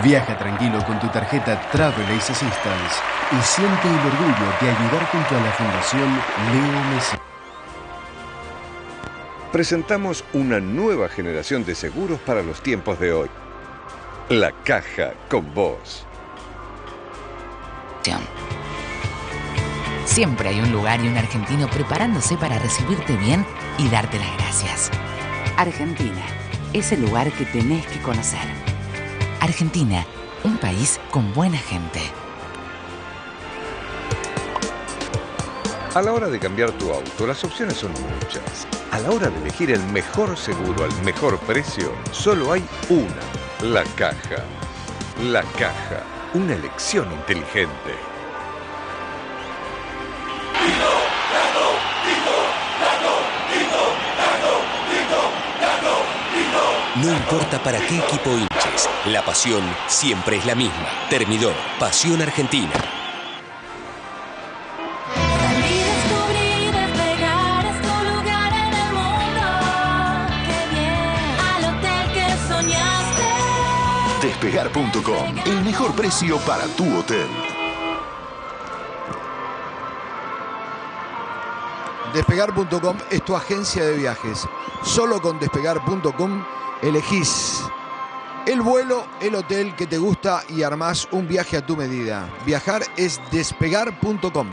Viaja tranquilo con tu tarjeta Travel Ace Assistance y siente el orgullo de ayudar junto a la Fundación Leo Messi. Presentamos una nueva generación de seguros para los tiempos de hoy. La Caja con vos. Siempre hay un lugar y un argentino preparándose para recibirte bien y darte las gracias. Argentina, es el lugar que tenés que conocer. Argentina, un país con buena gente. A la hora de cambiar tu auto, las opciones son muchas. A la hora de elegir el mejor seguro al mejor precio, solo hay una. La Caja. La Caja. Una elección inteligente. No importa para qué equipo hinches, la pasión siempre es la misma. Termidor, Pasión Argentina. Despegar.com, el mejor precio para tu hotel. Despegar.com es tu agencia de viajes. Solo con Despegar.com elegís el vuelo, el hotel que te gusta y armás un viaje a tu medida. Viajar es Despegar.com.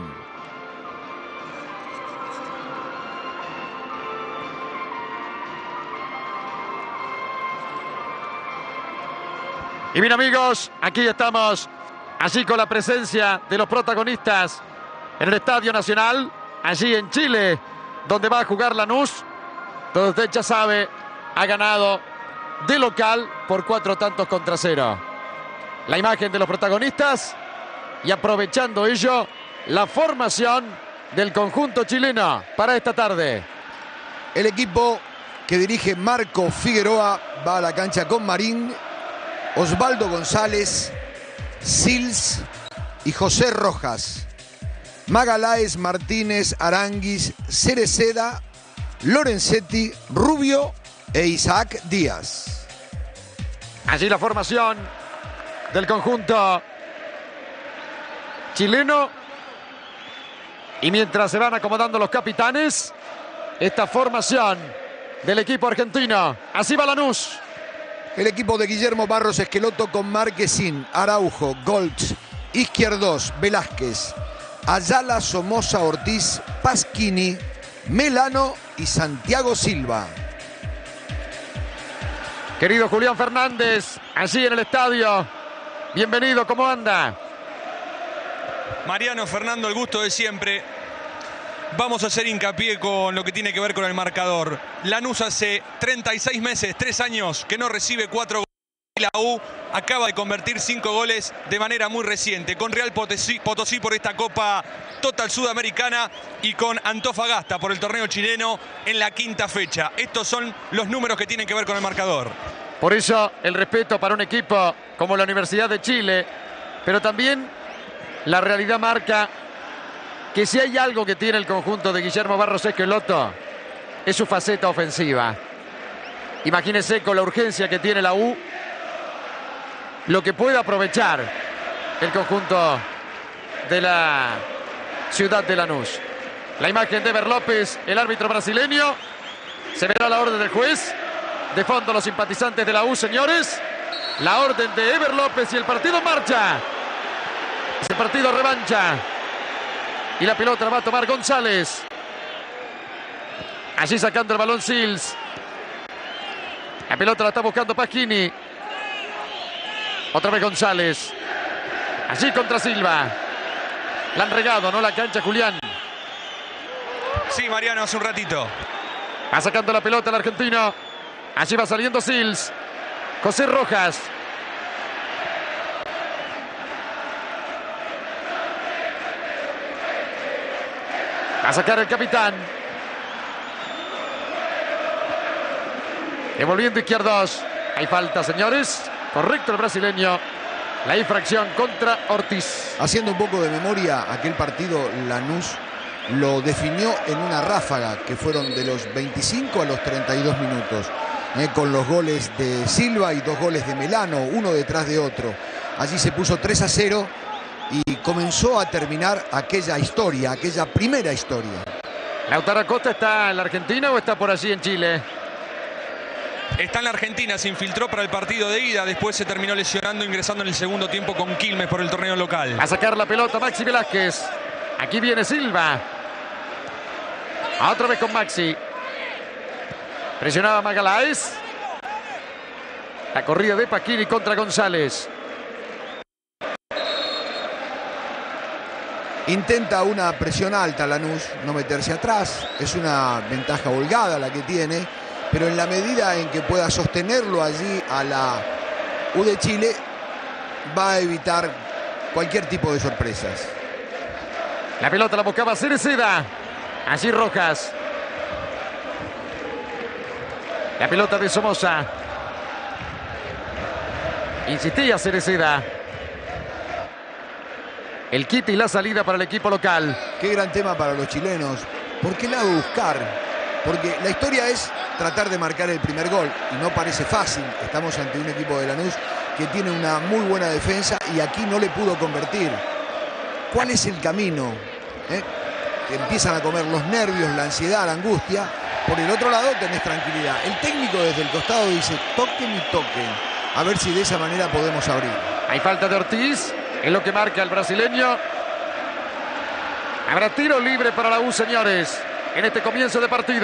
Y bien, amigos, aquí estamos, así con la presencia de los protagonistas en el Estadio Nacional, allí en Chile, donde va a jugar Lanús, donde usted ya sabe, ha ganado de local por 4-0. La imagen de los protagonistas y aprovechando ello, la formación del conjunto chileno para esta tarde. El equipo que dirige Marco Figueroa va a la cancha con Marín, Osvaldo González, Sils y José Rojas. Magaláes, Martínez, Aranguis, Cereceda, Lorenzetti, Rubio e Isaac Díaz. Allí la formación del conjunto chileno. Y mientras se van acomodando los capitanes, esta formación del equipo argentino. Así va Lanús. El equipo de Guillermo Barros Esqueloto con Marquesín, Araujo, Goltz, Izquierdos, Velázquez, Ayala, Somoza, Ortiz, Pasquini, Melano y Santiago Silva. Querido Julián Fernández, allí en el estadio. Bienvenido, ¿cómo anda? Mariano, Fernando, el gusto de siempre. Vamos a hacer hincapié con lo que tiene que ver con el marcador. Lanús hace 36 meses, 3 años, que no recibe 4 goles. La U acaba de convertir 5 goles de manera muy reciente, con Real Potosí por esta Copa Total Sudamericana y con Antofagasta por el torneo chileno en la 5ª fecha. Estos son los números que tienen que ver con el marcador. Por eso el respeto para un equipo como la Universidad de Chile, pero también la realidad marca que si hay algo que tiene el conjunto de Guillermo Barros Esqueloto es su faceta ofensiva. Imagínense con la urgencia que tiene la U, lo que puede aprovechar el conjunto de la ciudad de Lanús. La imagen de Eber López, el árbitro brasileño. Se verá la orden del juez. De fondo los simpatizantes de la U, señores. La orden de Eber López y el partido en marcha. Ese partido revancha. Y la pelota la va a tomar González. Allí sacando el balón Sils. La pelota la está buscando Pasquini. Otra vez González. Allí contra Silva. La han regado, ¿no? La cancha, Julián. Sí, Mariano, hace un ratito. Va sacando la pelota el argentino. Allí va saliendo Sils. José Rojas. Va a sacar el capitán. Devolviendo Izquierdos. Hay falta, señores. Correcto el brasileño. La infracción contra Ortiz. Haciendo un poco de memoria, aquel partido Lanús lo definió en una ráfaga que fueron de los 25 a los 32 minutos. con los goles de Silva y 2 goles de Melano, uno detrás de otro. Allí se puso 3-0 y comenzó a terminar aquella historia, aquella primera historia. ¿Lautaro Acosta está en la Argentina o está por allí en Chile? Está en la Argentina, se infiltró para el partido de ida, después se terminó lesionando, ingresando en el segundo tiempo con Quilmes por el torneo local. A sacar la pelota Maxi Velázquez. Aquí viene Silva. Otra vez con Maxi. Presionaba Magaláes. La corrida de Pacchini contra González. Intenta una presión alta Lanús, no meterse atrás. Es una ventaja holgada la que tiene, pero en la medida en que pueda sostenerlo allí a la U de Chile, va a evitar cualquier tipo de sorpresas. La pelota la buscaba Cereceda. Allí Rojas. La pelota de Somoza. Insistía Cereceda. El quite y la salida para el equipo local. Qué gran tema para los chilenos. ¿Por qué lado buscar? Porque la historia es tratar de marcar el primer gol y no parece fácil. Estamos ante un equipo de Lanús que tiene una muy buena defensa y aquí no le pudo convertir. ¿Cuál es el camino? Empiezan a comer los nervios, la ansiedad, la angustia. Por el otro lado tenés tranquilidad. El técnico desde el costado dice toquen y toquen. A ver si de esa manera podemos abrir. Hay falta de Ortiz. Es lo que marca el brasileño. Habrá tiro libre para la U, señores, en este comienzo de partido.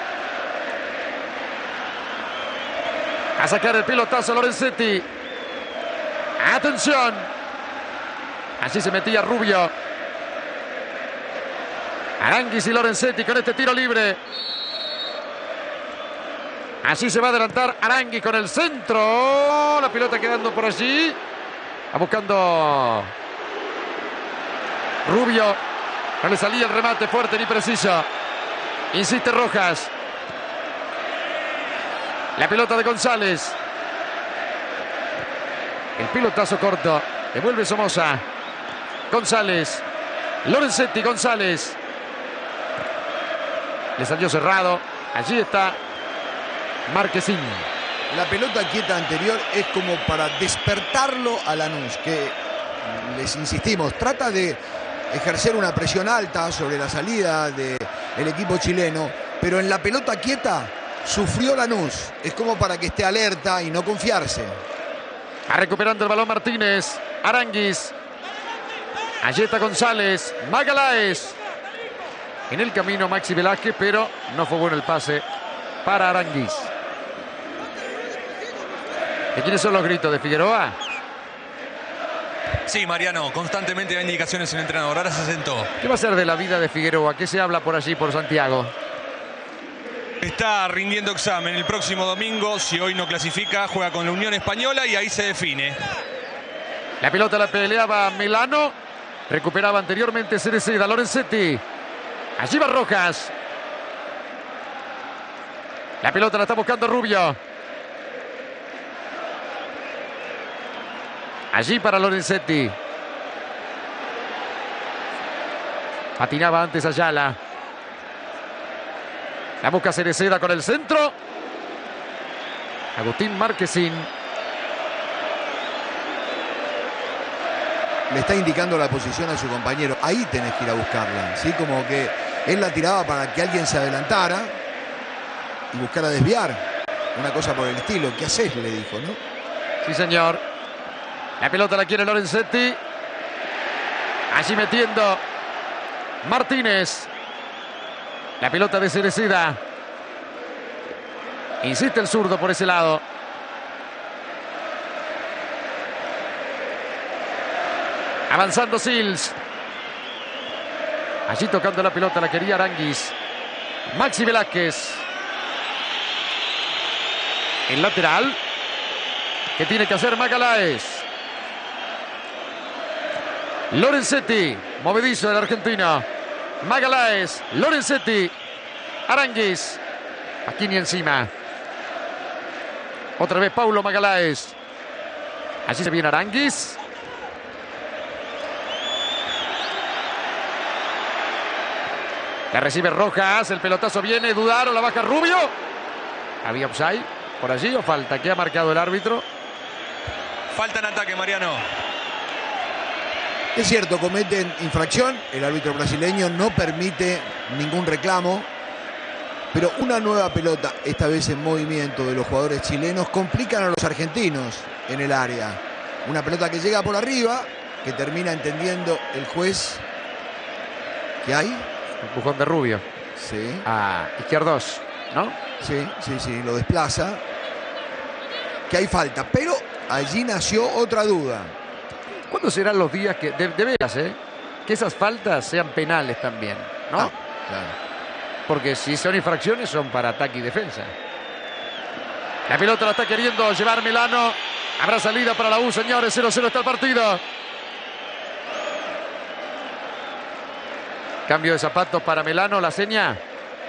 A sacar el pelotazo Lorenzetti. Atención. Así se metía Rubio. Aránguiz y Lorenzetti con este tiro libre. Así se va a adelantar Aránguiz con el centro. La pelota quedando por allí. Va buscando Rubio. No le salía el remate fuerte ni preciso. Insiste Rojas. La pelota de González. El pelotazo corto. Devuelve Somoza. González. Lorenzetti, González. Le salió cerrado. Allí está Marquezín. La pelota quieta anterior es como para despertarlo a Lanús, que les insistimos, trata de ejercer una presión alta sobre la salida del equipo chileno, pero en la pelota quieta sufrió Lanús. Es como para que esté alerta y no confiarse. Va recuperando el balón Martínez. Aránguiz. Allí está González. Magaláes. En el camino Maxi Velázquez, pero no fue bueno el pase para Aránguiz. ¿De quiénes son los gritos? ¿De Figueroa? Sí, Mariano, constantemente da indicaciones el entrenador. Ahora se sentó. ¿Qué va a ser de la vida de Figueroa? ¿Qué se habla por allí, por Santiago? Está rindiendo examen. El próximo domingo, si hoy no clasifica, juega con la Unión Española y ahí se define. La pelota la peleaba Melano. Recuperaba anteriormente Cereceda. Lorenzetti. Allí va Rojas. La pelota la está buscando Rubio. Allí para Lorenzetti. Patinaba antes Ayala. La busca Cereceda con el centro. Agustín Marquezín. Le está indicando la posición a su compañero. Ahí tenés que ir a buscarla, ¿sí? Como que él la tiraba para que alguien se adelantara y buscara desviar. Una cosa por el estilo. ¿Qué haces? Le dijo, ¿no? Sí, señor. La pelota la quiere Lorenzetti. Allí metiendo Martínez. La pelota de Cereceda. Insiste el zurdo por ese lado. Avanzando Sils. Allí tocando la pelota la quería Aránguiz. Maxi Velázquez. El lateral. ¿Qué tiene que hacer Magaláes? Lorenzetti, movedizo del argentino. Magaláes, Lorenzetti, Aránguiz. Aquí ni encima. Otra vez Paulo Magaláes. Allí se viene Aránguiz. La recibe Rojas, el pelotazo viene, dudaron, la baja Rubio. Había offside. por allí o falta? ¿Qué ha marcado el árbitro? Falta en ataque, Mariano. Es cierto, cometen infracción. El árbitro brasileño no permite ningún reclamo. Pero una nueva pelota, esta vez en movimiento de los jugadores chilenos, complican a los argentinos en el área. Una pelota que llega por arriba, que termina entendiendo el juez. ¿Qué hay? Empujón de Rubio. Sí. A Izquierdos, ¿no? Sí, lo desplaza. Que hay falta, pero allí nació otra duda. ¿Cuándo serán los días que, de veras, que esas faltas sean penales también, ¿no? Ah, claro. Porque si son infracciones son para ataque y defensa. La pelota la está queriendo llevar Melano. Habrá salida para la U, señores. 0-0 está el partido. Cambio de zapatos para Melano, la seña.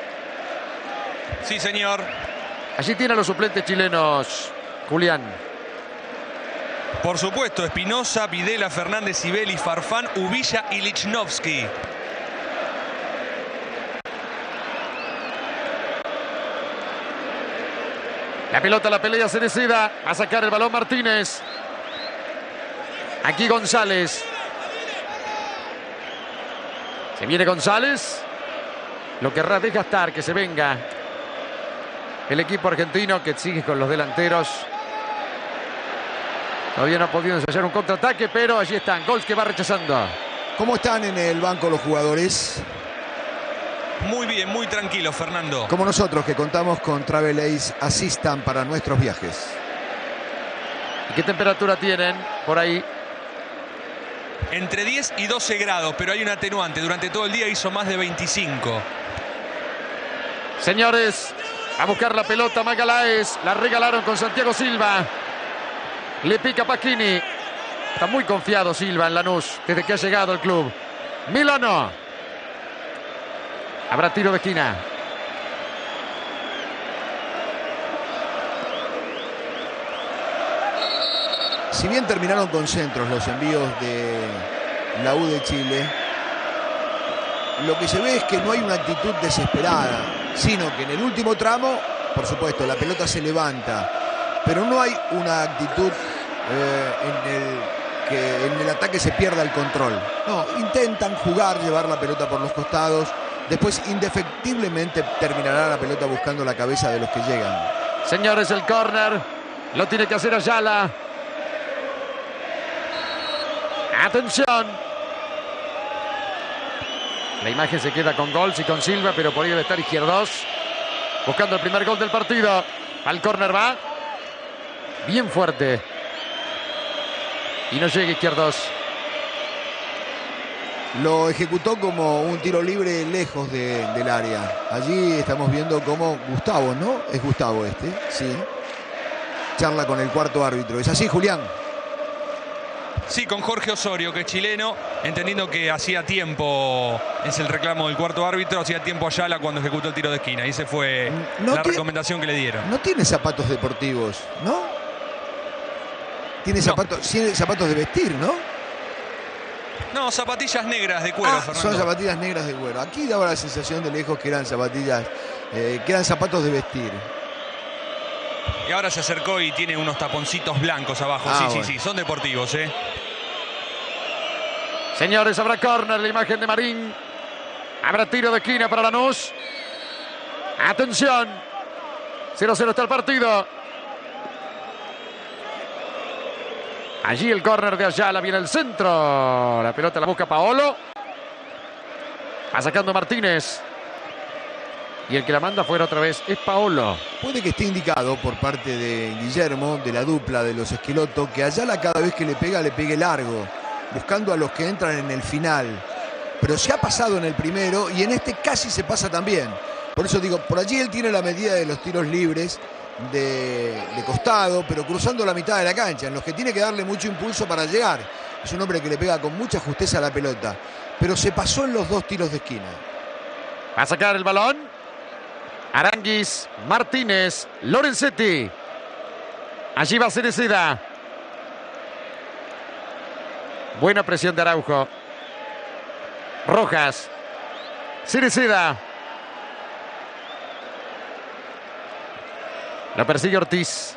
Sí, señor. Allí tiene a los suplentes chilenos, Julián. Por supuesto, Espinosa, Videla, Fernández, Sibeli, Farfán, Uvilla y Lichnowsky. La pelota la pelea Cereceda. A sacar el balón Martínez. Aquí González. Se viene González. Lo querrá desgastar, que se venga el equipo argentino, que sigue con los delanteros. Todavía no ha podido ensayar un contraataque, pero allí están. Gols que va rechazando. ¿Cómo están en el banco los jugadores? Muy bien, muy tranquilo, Fernando. Como nosotros, que contamos con Travel Ace Assistant para nuestros viajes. ¿Y qué temperatura tienen por ahí? Entre 10 y 12 grados, pero hay un atenuante. Durante todo el día hizo más de 25. Señores, a buscar la pelota Magaláes. La regalaron con Santiago Silva. Le pica Pacchini. Está muy confiado Silva en Lanús desde que ha llegado al club. Milano. Habrá tiro de esquina. Si bien terminaron con centros los envíos de la U de Chile, lo que se ve es que no hay una actitud desesperada, sino que en el último tramo, por supuesto, la pelota se levanta, pero no hay una actitud que en el ataque se pierda el control. No, intentan jugar, llevar la pelota por los costados. Después, indefectiblemente, terminará la pelota buscando la cabeza de los que llegan. Señores, el córner lo tiene que hacer Ayala. Atención. La imagen se queda con Gols y con Silva, pero por ahí debe estar Izquierdos. Buscando el primer gol del partido. Al córner va. Bien fuerte. Y no llega Izquierdos. Lo ejecutó como un tiro libre lejos del área. Allí estamos viendo cómo Gustavo, ¿no? Es Gustavo este, sí. Charla con el cuarto árbitro. ¿Es así, Julián? Sí, con Jorge Osorio, que es chileno, entendiendo que hacía tiempo, es el reclamo del cuarto árbitro, hacía tiempo Ayala cuando ejecutó el tiro de esquina. Y esa fue la recomendación que le dieron. No tiene zapatos deportivos, ¿no? Tiene zapatos de vestir, ¿no? No, zapatillas negras de cuero, Fernando. Son zapatillas negras de cuero. Aquí daba la sensación de lejos que eran zapatillas, que eran zapatos de vestir. Y ahora se acercó y tiene unos taponcitos blancos abajo. Sí, son deportivos, Señores, habrá córner, la imagen de Marín. Habrá tiro de esquina para Lanús. Atención. 0-0 está el partido. Allí el córner de Ayala, viene el centro. La pelota la busca Paolo. Va sacando Martínez. Y el que la manda fuera otra vez es Paolo. Puede que esté indicado por parte de Guillermo, de la dupla de los Esqueloto, que Ayala cada vez que le pegue largo, buscando a los que entran en el final. Pero se ha pasado en el primero y en este casi se pasa también. Por eso digo, por allí él tiene la medida de los tiros libres de costado, pero cruzando la mitad de la cancha, en los que tiene que darle mucho impulso para llegar. Es un hombre que le pega con mucha justeza a la pelota, pero se pasó en los dos tiros de esquina. Va a sacar el balón Aranguis, Martínez, Lorenzetti. Allí va Cereceda. Buena presión de Araujo. Rojas. Cereceda. Lo persigue Ortiz.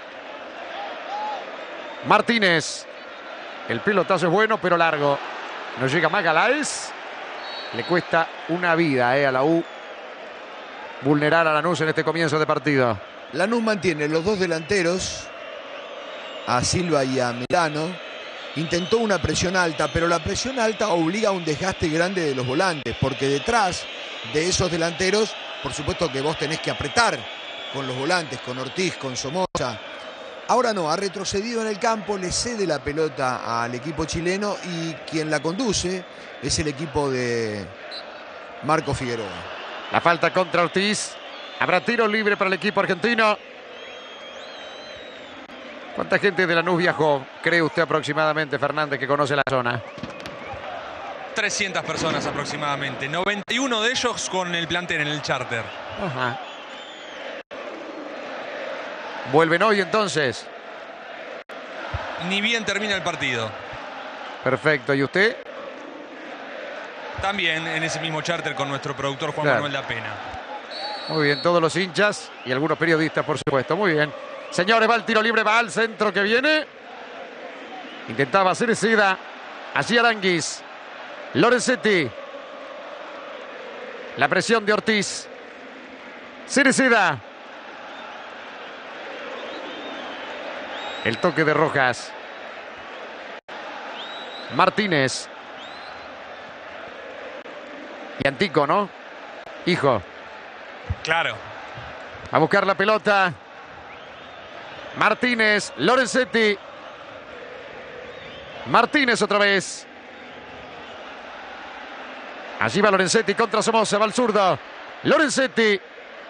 Martínez. El pelotazo es bueno, pero largo. No llega Magaláes. Le cuesta una vida a la U vulnerar a Lanús en este comienzo de partido. Lanús mantiene los dos delanteros, a Silva y a Melano. Intentó una presión alta, pero la presión alta obliga a un desgaste grande de los volantes, porque detrás de esos delanteros, por supuesto que vos tenés que apretar con los volantes, con Ortiz, con Somoza. Ahora no, ha retrocedido en el campo, le cede la pelota al equipo chileno y quien la conduce es el equipo de Marco Figueroa. La falta contra Ortiz. Habrá tiro libre para el equipo argentino. ¿Cuánta gente de Lanús viajó, cree usted aproximadamente, Fernández, que conoce la zona? 300 personas aproximadamente. 91 de ellos con el plantel en el charter. Ajá. ¿Vuelven hoy entonces? Ni bien termina el partido. Perfecto. ¿Y usted? También en ese mismo charter con nuestro productor Juan Manuel Da Pena. Muy bien, todos los hinchas y algunos periodistas, por supuesto. Muy bien. Señores, va el tiro libre, va al centro que viene. Intentaba Cereceda. Allí Aranguis. Lorenzetti. La presión de Ortiz. Cereceda. El toque de Rojas. Martínez. Y Antico, ¿no? Hijo. Claro. A buscar la pelota. Martínez. Lorenzetti. Martínez otra vez. Allí va Lorenzetti contra Somoza. Va al zurdo. Lorenzetti.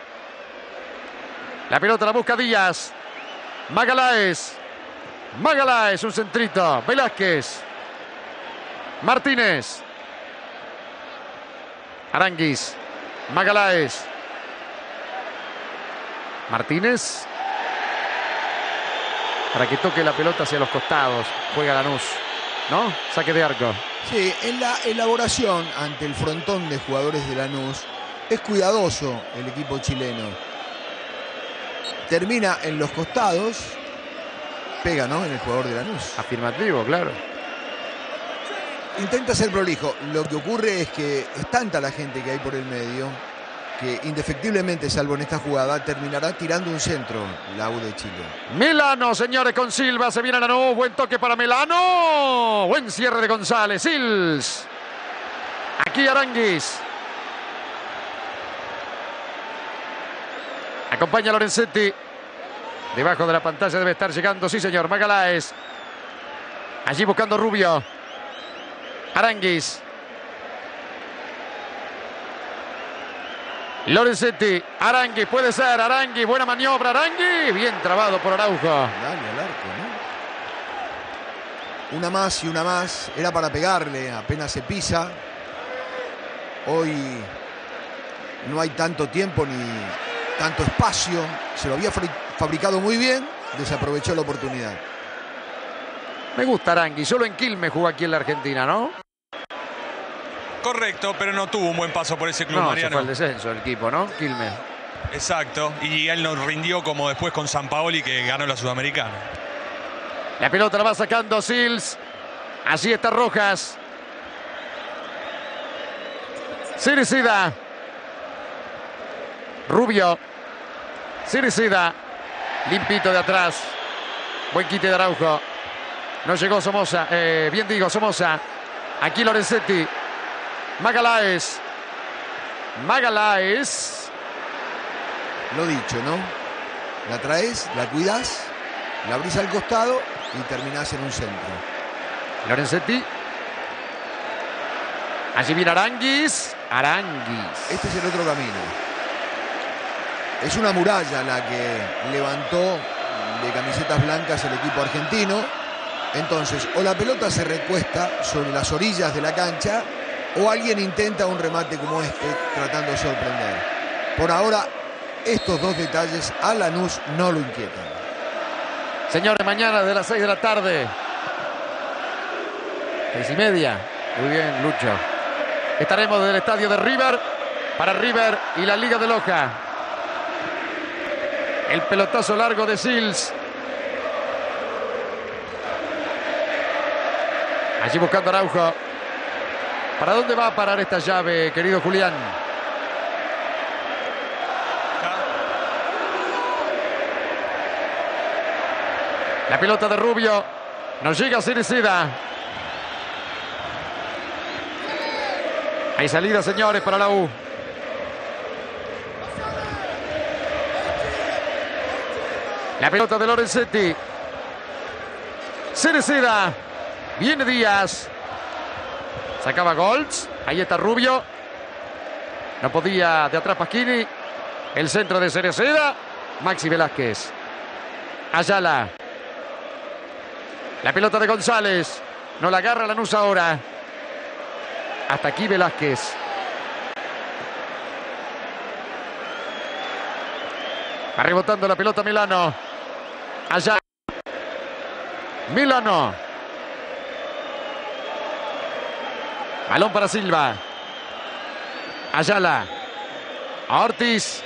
La pelota la busca Díaz. Magaláes. Magaláes, un centrito. Velázquez. Martínez. Aranguis. Magaláes. Martínez. Para que toque la pelota hacia los costados. Juega Lanús, ¿no? Saque de arco. Sí, en la elaboración ante el frontón de jugadores de Lanús es cuidadoso el equipo chileno. Termina en los costados. Pega, ¿no? En el jugador de Lanús. Afirmativo, claro. Intenta ser prolijo. Lo que ocurre es que es tanta la gente que hay por el medio que indefectiblemente, salvo en esta jugada, terminará tirando un centro la U de Chile. Melano, señores, con Silva. Se viene Lanús. Buen toque para Melano. Buen cierre de González. Sils. Aquí Aranguis. Acompaña a Lorenzetti. Debajo de la pantalla debe estar llegando, sí señor, Magaláes. Allí buscando Rubio. Aranguis. Lorenzetti. Aranguis, puede ser. Aranguis, buena maniobra. Aranguis. Bien trabado por Araujo. Dale al arco, ¿no? Una más y una más. Era para pegarle, apenas se pisa. Hoy no hay tanto tiempo ni tanto espacio. Se lo había fabricado muy bien. Desaprovechó la oportunidad. Me gusta Aranguis. Solo en Quilmes jugó aquí en la Argentina, ¿no? Correcto, pero no tuvo un buen paso por ese club, No, Mariano. se fue al descenso el equipo, ¿no? Quilmes. Exacto. Y él nos rindió como después con Sampaoli, que ganó la Sudamericana. La pelota la va sacando Sils. Así está Rojas. Cereceda. Rubio. Cereceda. Limpito de atrás. Buen quite de Araujo. No llegó Somoza. Bien digo, Somoza. Aquí Lorenzetti. Magaláes. Magaláes. Lo dicho, ¿no? La traes, la cuidas, la abrís al costado y terminás en un centro. Lorenzetti. Allí viene Aranguis. Aranguis. Este es el otro camino. Es una muralla la que levantó de camisetas blancas el equipo argentino. Entonces, o la pelota se recuesta sobre las orillas de la cancha o alguien intenta un remate como este tratando de sorprender. Por ahora, estos dos detalles a Lanús no lo inquietan. Señores, mañana de las 6 de la tarde. 6:30. Muy bien, Lucho. Estaremos desde el estadio de River para River y la Liga de Loja. El pelotazo largo de Sils. Allí buscando Araujo. ¿Para dónde va a parar esta llave, querido Julián? La pelota de Rubio. Nos llega Cereceda. Hay salida, señores, para la U. La pelota de Lorenzetti. Cereceda. Viene Díaz. Sacaba Goltz. Ahí está Rubio. No podía de atrás Pasquini. El centro de Cereceda. Maxi Velázquez. Ayala. La pelota de González. No la agarra Lanús ahora. Hasta aquí Velázquez. Va rebotando la pelota Milano. Allá. Milano. Balón para Silva. Ayala. Ortiz.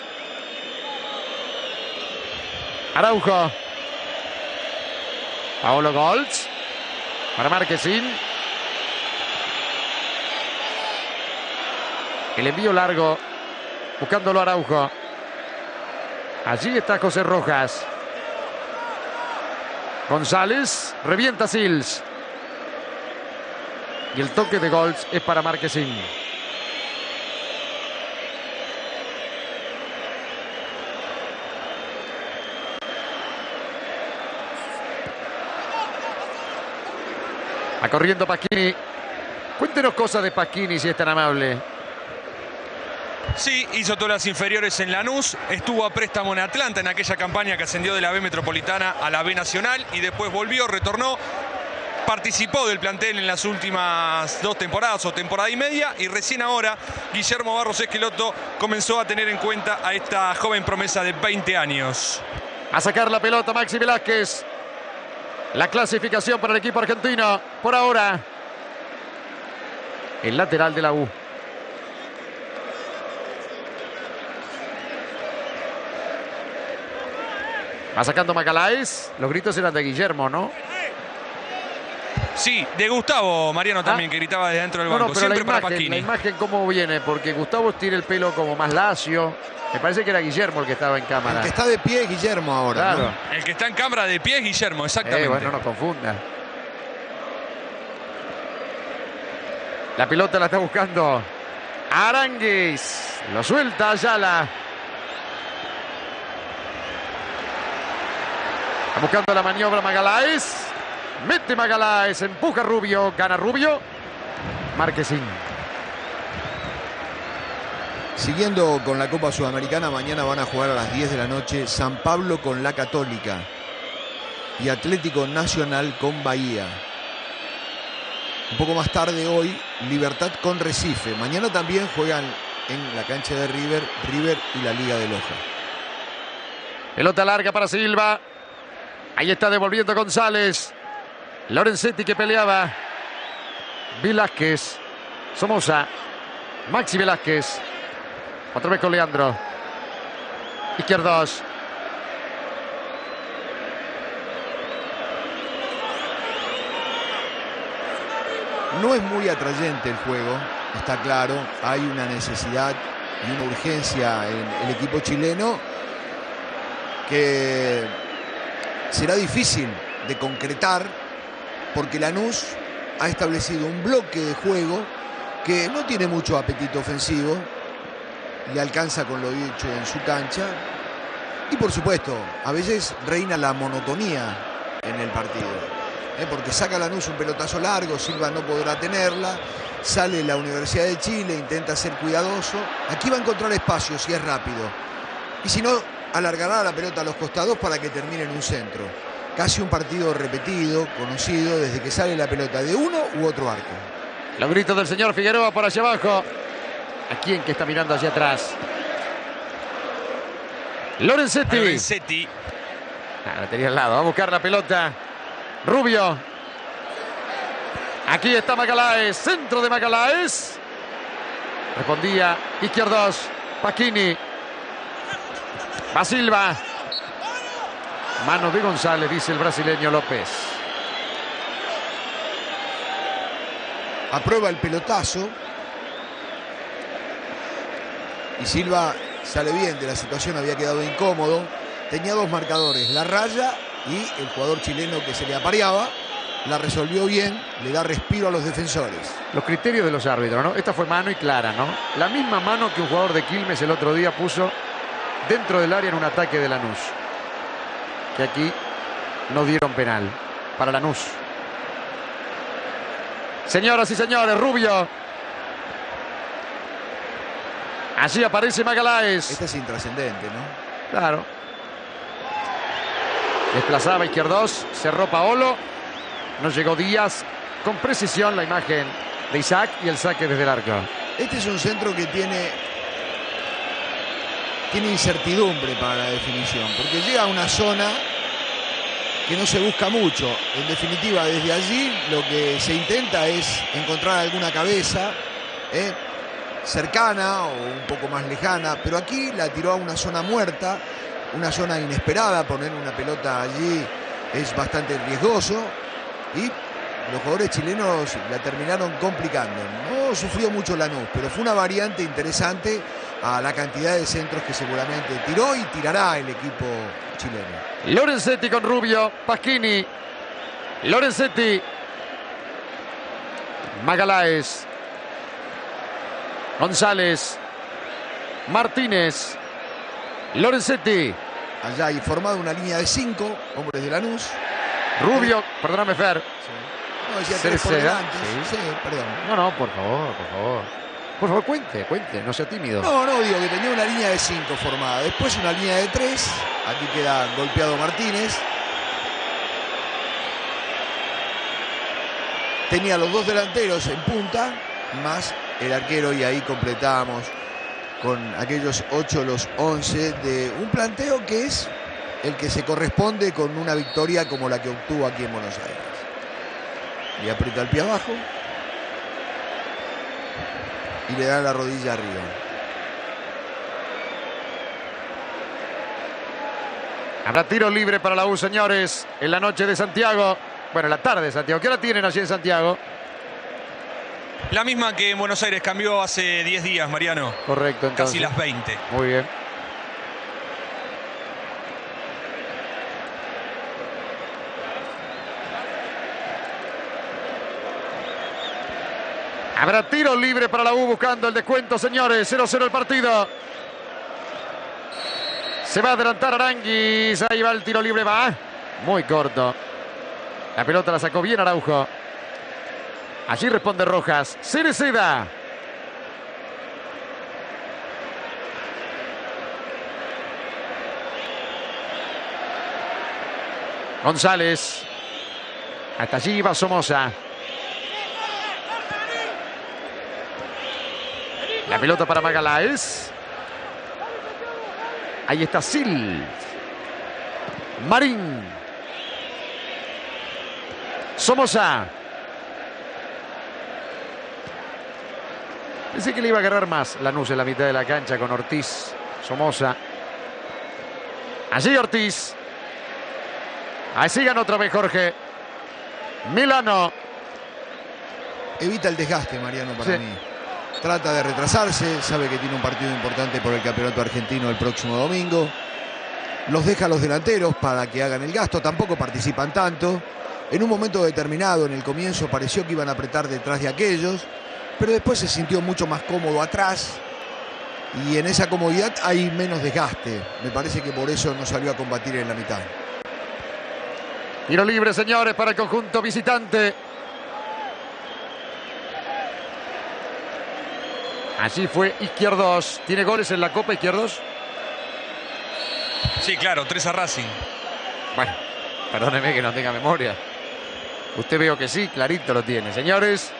Araujo. Paolo Goltz. Para Marquezín. El envío largo. Buscándolo Araujo. Allí está José Rojas. González. Revienta Sils. Y el toque de Goltz es para Marquezín. Va corriendo Pasquini. Cuéntenos cosas de Pasquini, si es tan amable. Sí, hizo todas las inferiores en Lanús, estuvo a préstamo en Atlanta en aquella campaña que ascendió de la B Metropolitana a la B Nacional y después volvió, retornó, participó del plantel en las últimas 2 temporadas o temporada y media y recién ahora Guillermo Barros Esqueloto comenzó a tener en cuenta a esta joven promesa de 20 años. A sacar la pelota Maxi Velázquez. La clasificación para el equipo argentino por ahora. El lateral de la U. Va sacando Macalaes. Los gritos eran de Guillermo, ¿no? Sí, de Gustavo Mariano también, que gritaba desde dentro del banco. Pero siempre la imagen, para Pasquini. la imagen cómo viene, porque Gustavo tiene el pelo como más lacio. Me parece que era Guillermo el que estaba en cámara. El que está de pie es Guillermo ahora. Claro. ¿No? El que está en cámara de pie es Guillermo, exactamente. Bueno, no confunda. La pelota la está buscando Aránguiz. Lo suelta Ayala. Está buscando la maniobra Magaláes. Mete Magaláes. Empuja Rubio. Gana Rubio. Marquezín. Siguiendo con la Copa Sudamericana, mañana van a jugar a las 10 de la noche San Pablo con la Católica y Atlético Nacional con Bahía. Un poco más tarde hoy, Libertad con Recife. Mañana también juegan en la cancha de River y la Liga de Loja. Pelota larga para Silva. Ahí está devolviendo González. Lorenzetti que peleaba. Velázquez. Somoza. Maxi Velázquez. Otra vez con Leandro. Izquierdos. No es muy atrayente el juego, está claro. Hay una necesidad y una urgencia en el equipo chileno que será difícil de concretar porque Lanús ha establecido un bloque de juego que no tiene mucho apetito ofensivo. Le alcanza con lo dicho en su cancha. Y por supuesto, a veces reina la monotonía en el partido. Porque saca Lanús un pelotazo largo, Silva no podrá tenerla. Sale la Universidad de Chile, intenta ser cuidadoso. Aquí va a encontrar espacio si es rápido. Y si no, alargará la pelota a los costados para que termine en un centro. Casi un partido repetido, conocido, desde que sale la pelota de uno u otro arco. Los gritos del señor Figueroa por allá abajo. ¿A quién que está mirando hacia atrás? Lorenzetti. Lorenzetti. La tenía al lado. Va a buscar la pelota. Rubio. Aquí está Magaláes. Centro de Magaláes. Respondía Izquierdos. Pasquini. Va Silva. Mano de González, dice el brasileño López. Aprueba el pelotazo. Y Silva sale bien de la situación, había quedado incómodo. Tenía dos marcadores, la raya y el jugador chileno que se le apareaba. La resolvió bien, le da respiro a los defensores. Los criterios de los árbitros, ¿no? Esta fue mano y clara, ¿no? La misma mano que un jugador de Quilmes el otro día puso dentro del área en un ataque de Lanús. Que aquí no dieron penal para Lanús. Señoras y señores, Rubio. Allí aparece Magaláes. Esta es intrascendente, ¿no? Claro. Desplazaba Izquierdos, cerró Paolo. No llegó Díaz. Con precisión la imagen de Isaac y el saque desde el arco. Este es un centro que tiene incertidumbre para la definición, porque llega a una zona que no se busca mucho. En definitiva, desde allí lo que se intenta es encontrar alguna cabeza cercana o un poco más lejana, pero aquí la tiró a una zona muerta, una zona inesperada. Poner una pelota allí es bastante riesgoso y los jugadores chilenos la terminaron complicando. No sufrió mucho Lanús, pero fue una variante interesante a la cantidad de centros que seguramente tiró y tirará el equipo chileno. Lorenzetti con Rubio, Pasquini, Lorenzetti, Magaláes, González, Martínez, Lorenzetti. Allá hay formado una línea de 5 hombres de Lanús. Rubio, perdóname Fer. Sí. No, decía 3 por delante. Sí, perdón. No, por favor, por favor. Por favor, cuente, no sea tímido. No, digo que tenía una línea de 5 formada. Después una línea de 3. Aquí queda golpeado Martínez. Tenía los dos delanteros en punta, más el arquero, y ahí completamos con aquellos 8 los 11 de un planteo que es el que se corresponde con una victoria como la que obtuvo aquí en Buenos Aires. Y aprieta el pie abajo y le da la rodilla arriba. Habrá tiro libre para la U, señores, en la noche de Santiago. Bueno, en la tarde de Santiago. ¿Qué hora tienen allí en Santiago? La misma que en Buenos Aires, cambió hace 10 días, Mariano. Correcto, entonces. Casi las 20. Muy bien. Habrá tiro libre para la U buscando el descuento, señores. 0-0 el partido. Se va a adelantar Aranguis. Ahí va el tiro libre, va. Muy corto. La pelota la sacó bien Araujo. Allí responde Rojas. Cereceda. González. Hasta allí va Somoza. La pelota para Magaláes. Ahí está Sil. Marín. Somoza. Pensé que le iba a agarrar más Lanús en la mitad de la cancha con Ortiz. Somoza. Allí Ortiz. Ahí sigan otra vez Jorge. Milano. Evita el desgaste, Mariano, para mí. Trata de retrasarse, sabe que tiene un partido importante por el campeonato argentino el próximo domingo. Los deja a los delanteros para que hagan el gasto, tampoco participan tanto. En un momento determinado, en el comienzo, pareció que iban a apretar detrás de aquellos, pero después se sintió mucho más cómodo atrás y en esa comodidad hay menos desgaste. Me parece que por eso no salió a combatir en la mitad. Tiro libre, señores, para el conjunto visitante. Allí fue Izquierdos. ¿Tiene goles en la Copa Izquierdos? Sí, claro, 3 a Racing. Bueno, perdóneme que no tenga memoria. Usted veo que sí, clarito lo tiene. Señores,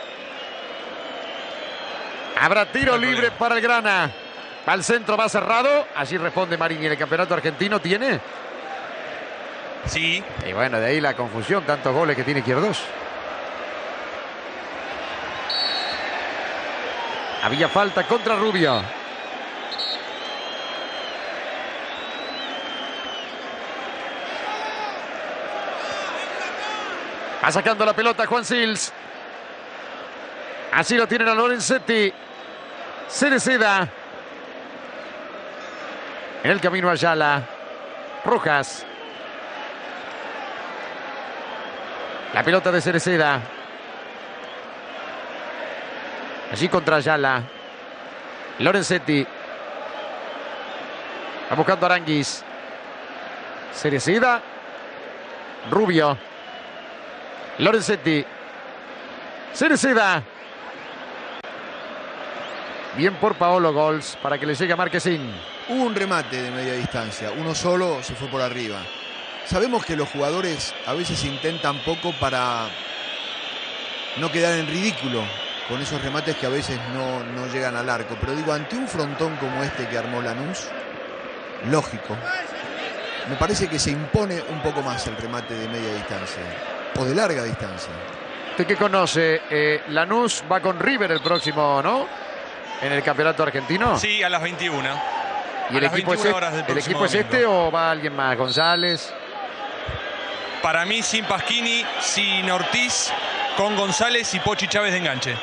habrá tiro libre para el Grana. Al centro va cerrado. Allí responde Marín. ¿Y en el campeonato argentino tiene? Sí. Y bueno, de ahí la confusión. Tantos goles que tiene Izquierdos. Había falta contra Rubio. Va sacando la pelota Juan Sils. Así lo tienen a Lorenzetti. Cereceda. En el camino Ayala. Rojas. La pelota de Cereceda. Allí contra Ayala. Lorenzetti. Va buscando Aranguis. Cereceda. Rubio. Lorenzetti. Cereceda. Bien por Paolo Gols para que le llegue a Marquezín. Hubo un remate de media distancia. Uno solo se fue por arriba. Sabemos que los jugadores a veces intentan poco para no quedar en ridículo con esos remates que a veces no llegan al arco. Pero digo, ante un frontón como este que armó Lanús, lógico. Me parece que se impone un poco más el remate de media distancia o de larga distancia. Usted que conoce, Lanús va con River el próximo, ¿no? En el campeonato argentino. Sí, a las 21. ¿Y el equipo es este o va alguien más? ¿González? Para mí, sin Pasquini, sin Ortiz, con González y Pochi Chávez de enganche.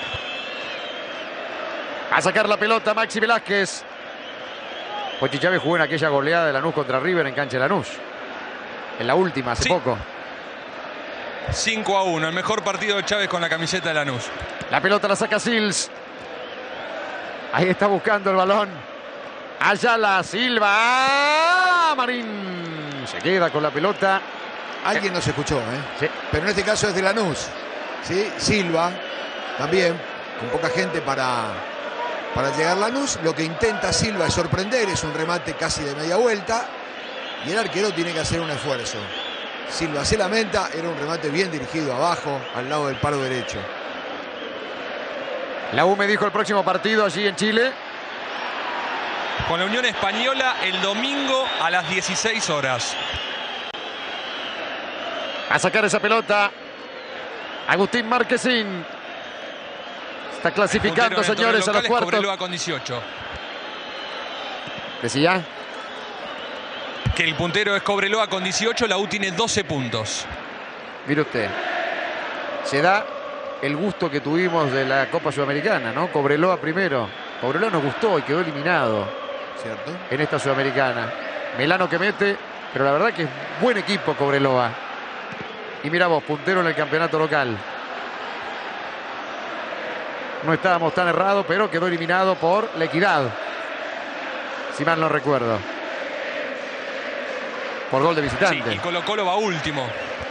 A sacar la pelota Maxi Velázquez. Pochi Chávez jugó en aquella goleada de Lanús contra River en cancha de Lanús. En la última, hace poco. 5-1, el mejor partido de Chávez con la camiseta de Lanús. La pelota la saca Sils. Ahí está buscando el balón. Ayala, Silva. ¡Ah! Marín se queda con la pelota. Alguien nos escuchó, ¿eh? Sí. Pero en este caso es de Lanús. ¿Sí? Silva también, con poca gente para llegar Lanús. Lo que intenta Silva es sorprender, es un remate casi de media vuelta. Y el arquero tiene que hacer un esfuerzo. Silva se lamenta, era un remate bien dirigido abajo, al lado del palo derecho. La U me dijo el próximo partido allí en Chile. Con la Unión Española el domingo a las 16 horas. A sacar esa pelota Agustín Marquezín. Está clasificando, señores, a los cuartos. Cobreloa con 18. Decía que el puntero es Cobreloa con 18, la U tiene 12 puntos. Mire usted, se da el gusto que tuvimos de la Copa Sudamericana, ¿no? Cobreloa primero. Cobreloa nos gustó y quedó eliminado, ¿cierto?, en esta Sudamericana. Melano que mete, pero la verdad que es buen equipo Cobreloa. Y mira vos, puntero en el campeonato local. No estábamos tan errados, pero quedó eliminado por La Equidad, si mal no recuerdo, por gol de visitante. Sí, y Colo-Colo va último.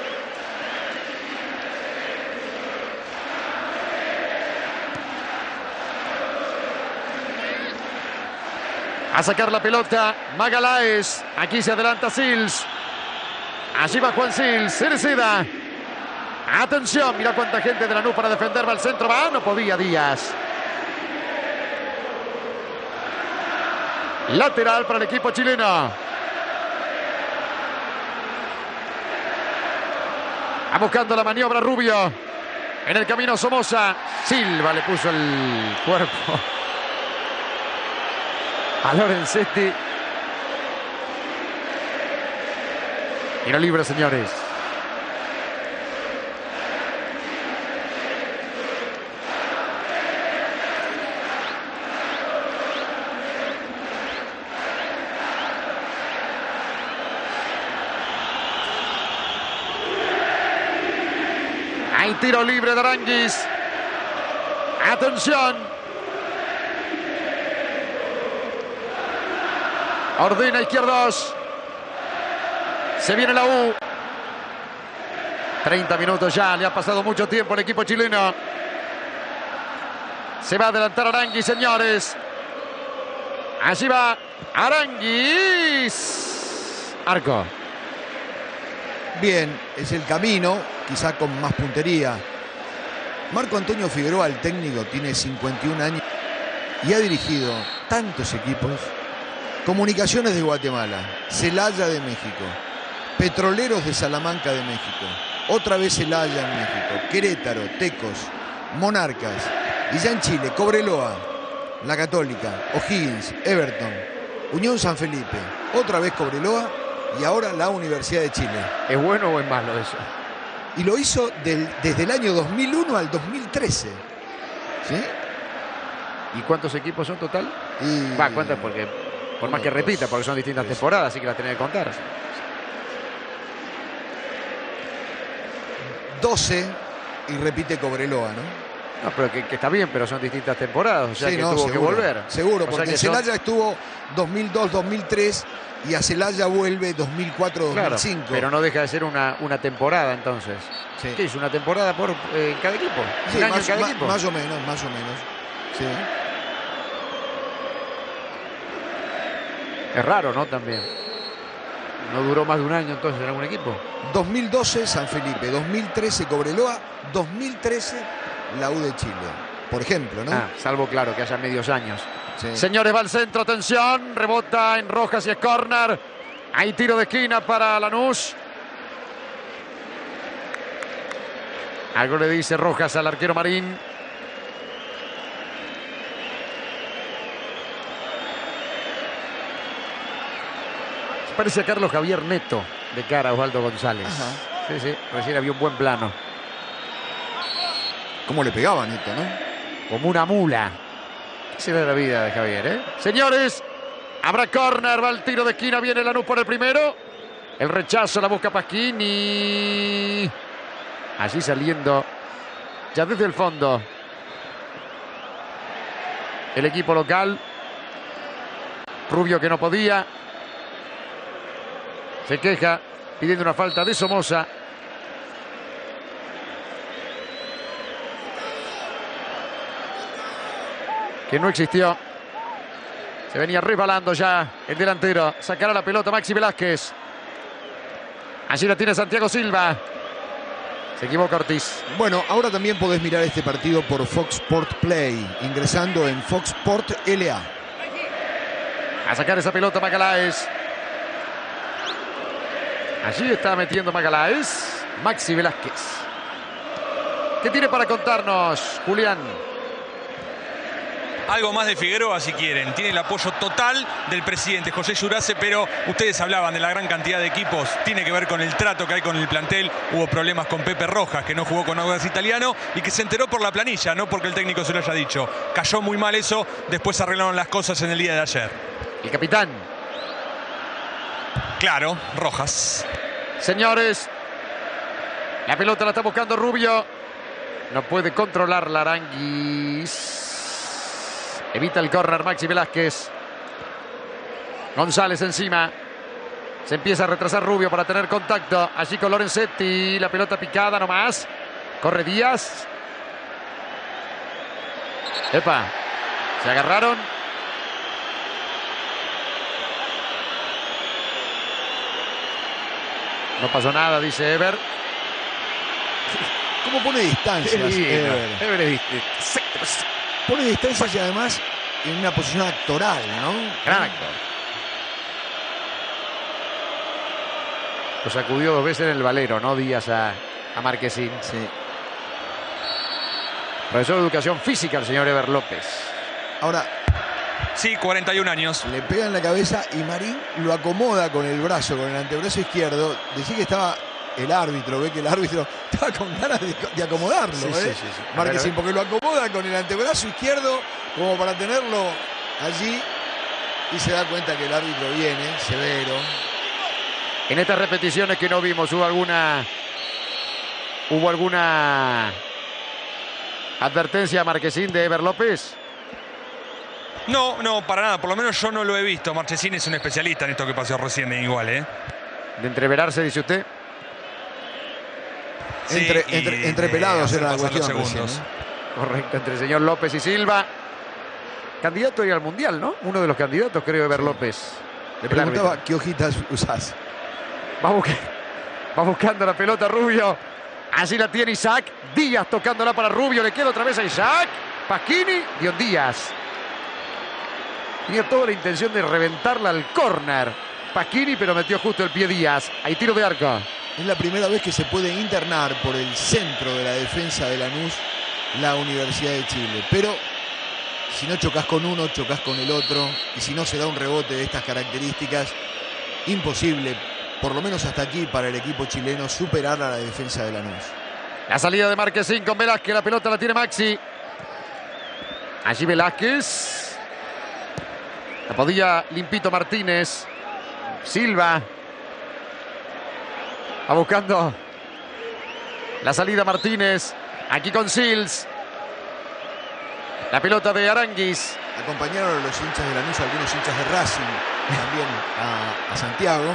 A sacar la pelota Magaláes. Aquí se adelanta Sils. Allí va Juan Sils. Cereceda. Atención, mira cuánta gente de Lanús para defender. Va al centro, va, no podía Díaz. Lateral para el equipo chileno. Va buscando la maniobra Rubio. En el camino Somoza. Silva le puso el cuerpo a Lorenzetti. Y no libre, señores. Hay tiro libre de Aranguis. Atención. Ordena izquierdos. Se viene la U. 30 minutos ya. Le ha pasado mucho tiempo al equipo chileno. Se va a adelantar Aranguis, señores. Allí va Aranguis. Arco. Bien, es el camino, quizá con más puntería. Marco Antonio Figueroa, el técnico, tiene 51 años y ha dirigido tantos equipos. Comunicaciones de Guatemala, Celaya de México, Petroleros de Salamanca de México, otra vez Celaya en México, Querétaro, Tecos, Monarcas, y ya en Chile, Cobreloa, La Católica, O'Higgins, Everton, Unión San Felipe, otra vez Cobreloa y ahora la Universidad de Chile. ¿Es bueno o es malo eso? Y lo hizo desde el año 2001 al 2013. ¿Sí? ¿Y cuántos equipos son total? Y... Va, ¿cuántas? Porque por más que repita, porque son distintas temporadas, así que las tenés que contar. 12 y repite Cobreloa, ¿no? No, pero que está bien, pero son distintas temporadas, o sea Sí, que no, tuvo que seguro, volver. Seguro, O sea porque que son- Celaya estuvo 2002-2003 y a Celaya vuelve 2004-2005. Claro, pero no deja de ser una temporada entonces. Sí. ¿Qué es? ¿Una temporada por cada equipo? Sí, ¿Un año en más, cada más- equipo? más o menos, más o menos. Sí. Es raro, ¿no? También. No duró más de un año entonces en algún equipo. 2012 San Felipe, 2013 Cobreloa, 2013 la U de Chile. Por ejemplo, ¿no? Salvo, claro, que haya medios años. Sí. Señores, va al centro, atención. Rebota en Rojas y es córner. Hay tiro de esquina para Lanús. Algo le dice Rojas al arquero Marín. Parece a Carlos Javier Neto de cara a Osvaldo González. Ajá. Sí, sí, recién había un buen plano. ¿Cómo le pegaban esto, no? Como una mula. ¿Qué será la vida de Javier, eh? Señores, habrá córner, va el tiro de esquina, viene Lanús por el primero. El rechazo la busca Pasquini. Allí saliendo, ya desde el fondo, el equipo local. Rubio que no podía. Se queja, pidiendo una falta de Somoza. Que no existió. Se venía resbalando ya el delantero. Sacará la pelota Maxi Velázquez. Allí la tiene Santiago Silva. Se equivoca Ortiz. Bueno, ahora también podés mirar este partido por Fox Sport Play, ingresando en Fox Sport LA. A sacar esa pelota Magalhães. Allí está metiendo Magalhães. Maxi Velázquez. ¿Qué tiene para contarnos, Julián? Algo más de Figueroa si quieren. Tiene el apoyo total del presidente José Yurace, pero ustedes hablaban de la gran cantidad de equipos. Tiene que ver con el trato que hay con el plantel. Hubo problemas con Pepe Rojas, que no jugó con Audax Italiano y que se enteró por la planilla, no porque el técnico se lo haya dicho. Cayó muy mal eso, después arreglaron las cosas en el día de ayer. El capitán. Claro, Rojas. Señores, la pelota la está buscando Rubio. No puede controlarla Aranguis. Evita el córner Maxi Velázquez. González encima. Se empieza a retrasar Rubio para tener contacto. Allí con Lorenzetti. La pelota picada nomás. Corre Díaz. Epa. Se agarraron. No pasó nada, dice Ever. ¿Cómo pone distancias? Ever? Ever es Pone distancias y además en una posición actoral, ¿no? gran actor. Lo sacudió 2 veces en el Valero, ¿no? Díaz a Marquesín. Sí. Profesor de Educación Física el señor Ever López. Ahora, Sí, 41 años. le pega en la cabeza y Marín lo acomoda con el brazo, con el antebrazo izquierdo. Decía que estaba el árbitro, ve que el árbitro estaba con ganas de acomodarlo, Sí, ¿eh? sí, sí, sí. A Marquesín, ver. porque lo acomoda con el antebrazo izquierdo como para tenerlo allí y se da cuenta que el árbitro viene, severo. En estas repeticiones que no vimos, ¿hubo alguna advertencia a Marquesín de Ever López? No, no, para nada. Por lo menos yo no lo he visto. Marchesín es un especialista en esto que pasó recién, igual, ¿eh? De entreverarse, dice usted. Sí, Entre y pelados hacer era la pasar los cuestión segundos. recién, ¿eh? Correcto, entre el señor López y Silva. Candidato ahí al Mundial, ¿no? Uno de los candidatos, creo, Ever López. Le El preguntaba árbitro. qué hojitas usás. Va buscando la pelota Rubio. Así la tiene Isaac. Díaz tocándola para Rubio. Le queda otra vez a Isaac. Pasquini. Dion Díaz. Tenía toda la intención de reventarla al córner. Pasquini, pero metió justo el pie Díaz. Hay tiro de arco. Es la primera vez que se puede internar por el centro de la defensa de Lanús la Universidad de Chile. Pero si no chocas con uno, chocas con el otro. Y si no se da un rebote de estas características, imposible por lo menos hasta aquí para el equipo chileno, superar a la defensa de Lanús. La salida de Marquezín con Velázquez. La pelota la tiene Maxi. Allí Velázquez. La podía limpito Martínez. Silva. Va buscando la salida Martínez. Aquí con Sils. La pelota de Aranguis. Acompañaron a los hinchas de Lanús, algunos hinchas de Racing, también a Santiago.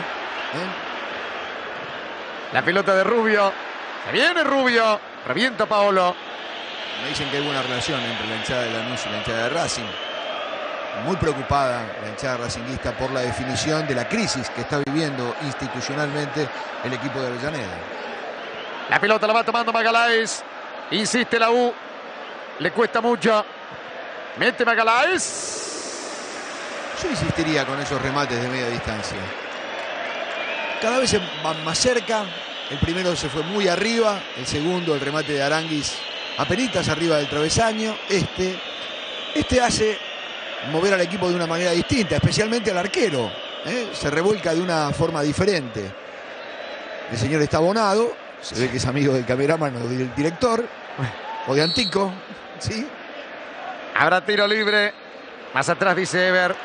La pelota de Rubio. Se viene Rubio. Revienta Paolo. Me dicen que hay buena relación entre la hinchada de Lanús y la hinchada de Racing. Muy preocupada la hinchada racinguista por la definición de la crisis que está viviendo institucionalmente el equipo de Avellaneda. La pelota la va tomando Magaláes. Insiste la U. Le cuesta mucho. Mete Magaláes. Yo insistiría con esos remates de media distancia. Cada vez se van más cerca. El primero se fue muy arriba. El segundo, el remate de Aranguis, apenitas arriba del travesaño. Este hace mover al equipo de una manera distinta, especialmente al arquero. Se revuelca de una forma diferente. El señor está abonado. Se ve que es amigo del cameraman o del director. O de Antico. ¿Sí? Habrá tiro libre. Más atrás dice Ever.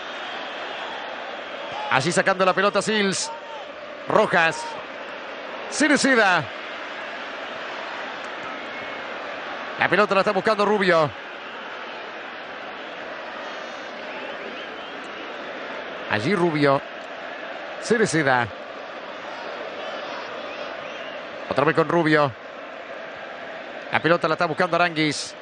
Allí sacando la pelota Sils. Rojas. Cerceda. La pelota la está buscando Rubio. Allí Rubio. Cerceda. Otra vez con Rubio. La pelota la está buscando Aranguis.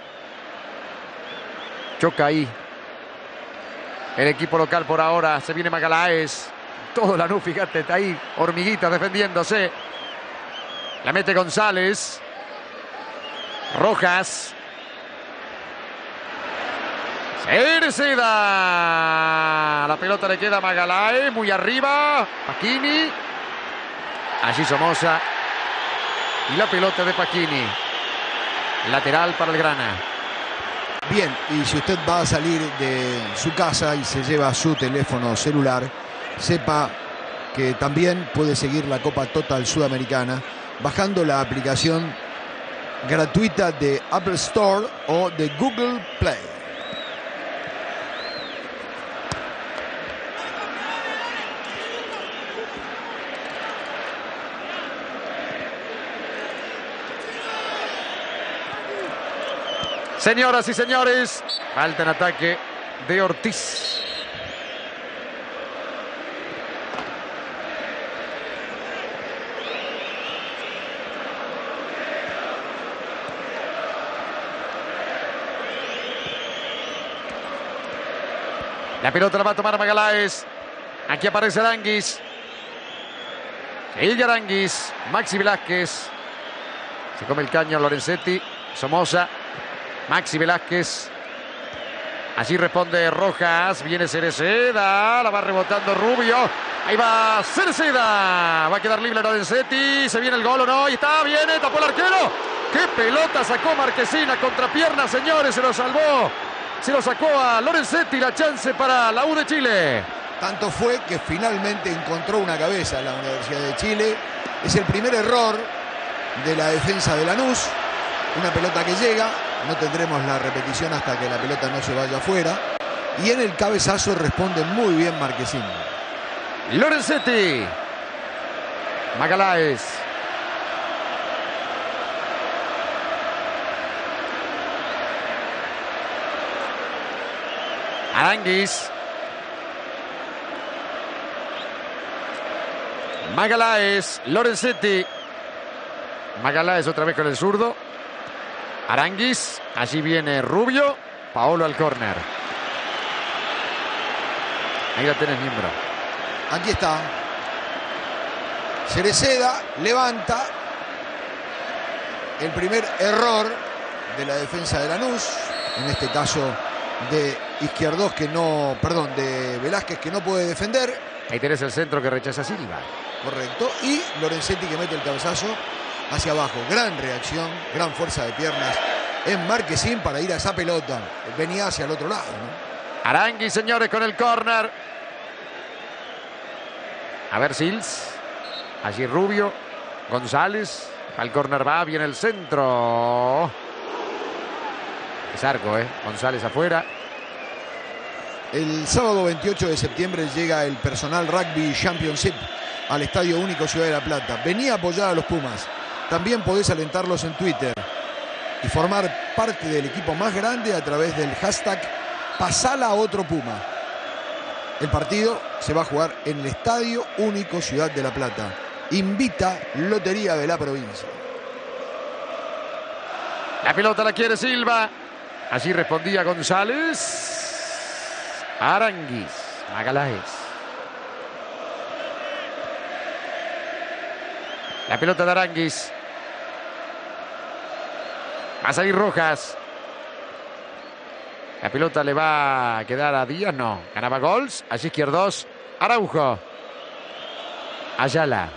Choca ahí el equipo local por ahora. Se viene Magaláes. Todo Lanús, fíjate, está ahí. Hormiguita defendiéndose. La mete González. Rojas. Cerceda. La pelota le queda a Magaláes. Muy arriba. Pacchini. Allí Somoza. Y la pelota de Pacchini. Lateral para el Grana. Bien, y si usted va a salir de su casa y se lleva su teléfono celular, sepa que también puede seguir la Copa Total Sudamericana bajando la aplicación gratuita de Apple Store o de Google Play. Señoras y señores, falta en ataque de Ortiz. La pelota la va a tomar Magaláes. Aquí aparece Aranguis. Sigue Aranguis. Maxi Velázquez. Se come el caño Lorenzetti. Somoza. Maxi Velázquez. Allí responde Rojas. Viene Cerceda. La va rebotando Rubio. Ahí va Cerceda. Va a quedar libre Lorenzetti. Se viene el gol o no. Ahí está. Viene. Tapó el arquero. ¡Qué pelota sacó Marquezín a contrapierna, señores! Se lo salvó. Se lo sacó a Lorenzetti. La chance para la U de Chile. Tanto fue que finalmente encontró una cabeza la Universidad de Chile. Es el primer error de la defensa de Lanús. Una pelota que llega. No tendremos la repetición hasta que la pelota no se vaya afuera. Y en el cabezazo responde muy bien Marquezín. Lorenzetti. Magaláes. Aranguis. Magaláes. Lorenzetti. Magaláes otra vez con el zurdo. Aranguis. Allí viene Rubio. Paolo al córner. Ahí la tenés, miembro. Aquí está. Cerceda levanta. El primer error de la defensa de Lanús. En este caso de Izquierdos que no, perdón, de Velázquez que no puede defender. Ahí tenés el centro que rechaza Silva. Correcto. Y Lorenzetti que mete el cabezazo hacia abajo. Gran reacción, gran fuerza de piernas en Marquezín para ir a esa pelota. Venía hacia el otro lado, ¿no? Aranguis, señores, con el córner. A ver, Sils. Allí Rubio. González. Al córner va, viene el centro. Es arco, González afuera. El sábado 28 de septiembre llega el Personal Rugby Championship al Estadio Único Ciudad de La Plata. Vení a apoyar a los Pumas. También podés alentarlos en Twitter y formar parte del equipo más grande a través del hashtag Pasala a otro Puma. El partido se va a jugar en el Estadio Único Ciudad de La Plata. Invita Lotería de la Provincia. La pelota la quiere Silva. Allí respondía González. Aranguis. Magaláes. La pelota de Aranguis. Va a salir Rojas. La pelota le va a quedar a Díaz. No. Ganaba gols. Allí izquierdos. Araujo. Ayala.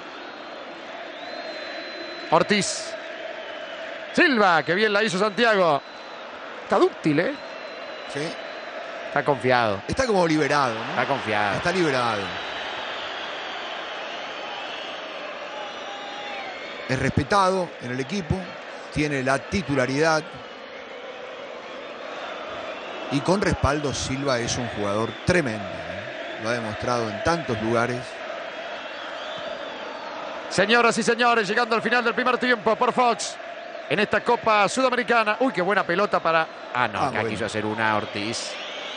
Ortiz. Silva. Que bien la hizo Santiago. Está dúctil, Sí. Está confiado. Está como liberado, ¿no? Está confiado. Está liberado. Es respetado en el equipo. Tiene la titularidad. Y con respaldo, Silva es un jugador tremendo. Lo ha demostrado en tantos lugares. Señoras y señores, llegando al final del primer tiempo por Fox. En esta Copa Sudamericana. Uy, qué buena pelota para... Ah, no, acá bueno. quiso hacer una Ortiz.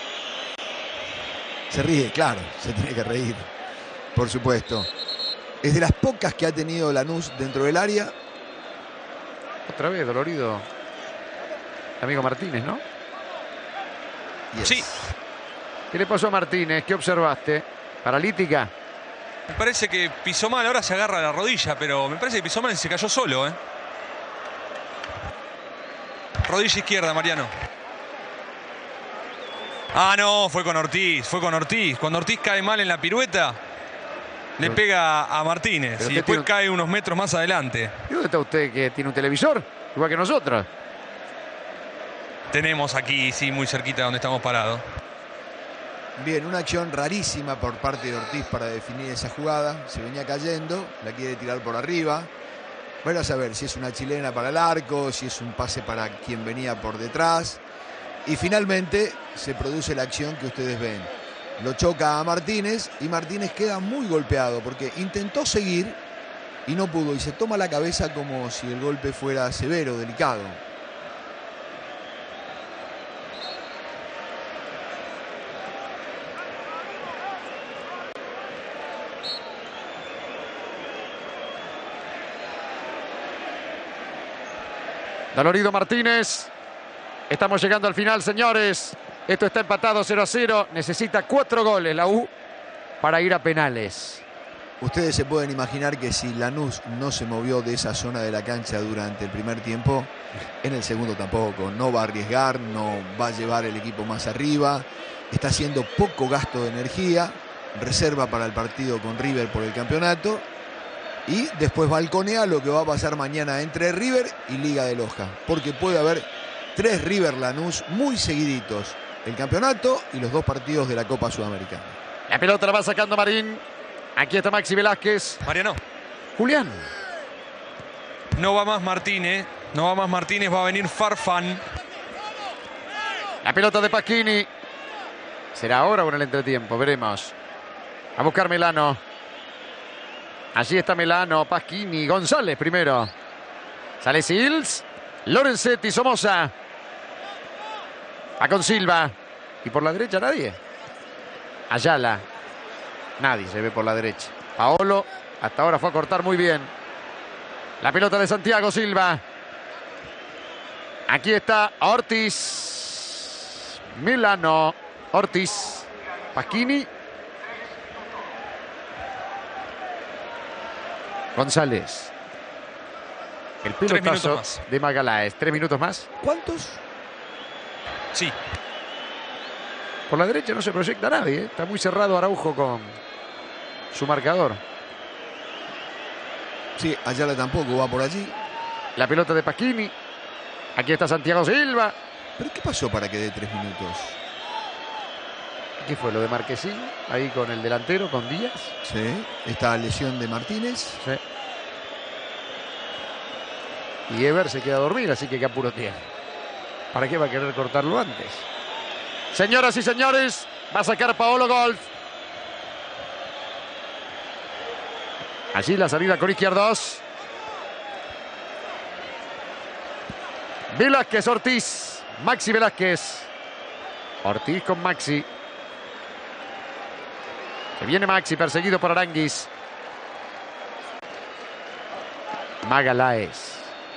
Se ríe, claro, se tiene que reír, por supuesto. Es de las pocas que ha tenido Lanús dentro del área. Otra vez, dolorido. El amigo Martínez, ¿no? Yes. Sí. ¿Qué le pasó a Martínez? ¿Qué observaste? ¿Paralítica? Me parece que pisó mal, ahora se agarra la rodilla, pero me parece que pisó mal y se cayó solo, Rodilla izquierda, Mariano. Ah, no, fue con Ortiz, Cuando Ortiz cae mal en la pirueta, le pega a Martínez y después cae unos metros más adelante. ¿Y dónde está usted que tiene un televisor? Igual que nosotros. Tenemos aquí, sí, muy cerquita donde estamos parados. Bien, una acción rarísima por parte de Ortiz para definir esa jugada. Se venía cayendo, la quiere tirar por arriba. Bueno, a saber si es una chilena para el arco, si es un pase para quien venía por detrás. Y finalmente se produce la acción que ustedes ven. Lo choca a Martínez y Martínez queda muy golpeado porque intentó seguir y no pudo. Y se toma la cabeza como si el golpe fuera severo, delicado. Dolorido Martínez. Estamos llegando al final, señores. Esto está empatado 0-0. Necesita 4 goles la U para ir a penales. Ustedes se pueden imaginar que si Lanús no se movió de esa zona de la cancha durante el primer tiempo, en el segundo tampoco. No va a arriesgar, no va a llevar el equipo más arriba. Está haciendo poco gasto de energía. Reserva para el partido con River por el campeonato. Y después balconea lo que va a pasar mañana entre River y Liga de Loja. Porque puede haber 3 River Lanús muy seguiditos. El campeonato y los 2 partidos de la Copa Sudamericana. La pelota la va sacando Marín. Aquí está Maxi Velázquez. Mariano. Julián. No va más Martínez. Va a venir Farfán. La pelota de Pasquini. ¿Será ahora o en el entretiempo? Veremos. A buscar Melano. Allí está Melano, Pasquini, González primero. Sale Sils. Lorenzetti, Somoza. Va con Silva. Y por la derecha nadie. Ayala. Nadie se ve por la derecha. Paolo hasta ahora fue a cortar muy bien. La pelota de Santiago Silva. Aquí está Ortiz. Melano. Ortiz. Pasquini. González. El pelotazo de Magaláes. 3 minutos más. ¿Cuántos? Sí. Por la derecha no se proyecta nadie. Está muy cerrado Araujo con su marcador. Sí, Ayala tampoco va por allí. La pelota de Pasquini. Aquí está Santiago Silva. ¿Pero qué pasó para que dé 3 minutos? ¿Qué fue lo de Marquesín? Ahí con el delantero, con Díaz. Sí, esta lesión de Martínez. Sí. Y Ever se queda a dormir, así que qué apuro tiene. ¿Para qué va a querer cortarlo antes? Señoras y señores, va a sacar Paolo Golf. Allí la salida con Izquierdos. Velázquez, Ortiz. Maxi Velázquez. Ortiz con Maxi. Se viene Maxi, perseguido por Aranguis. Magaláes.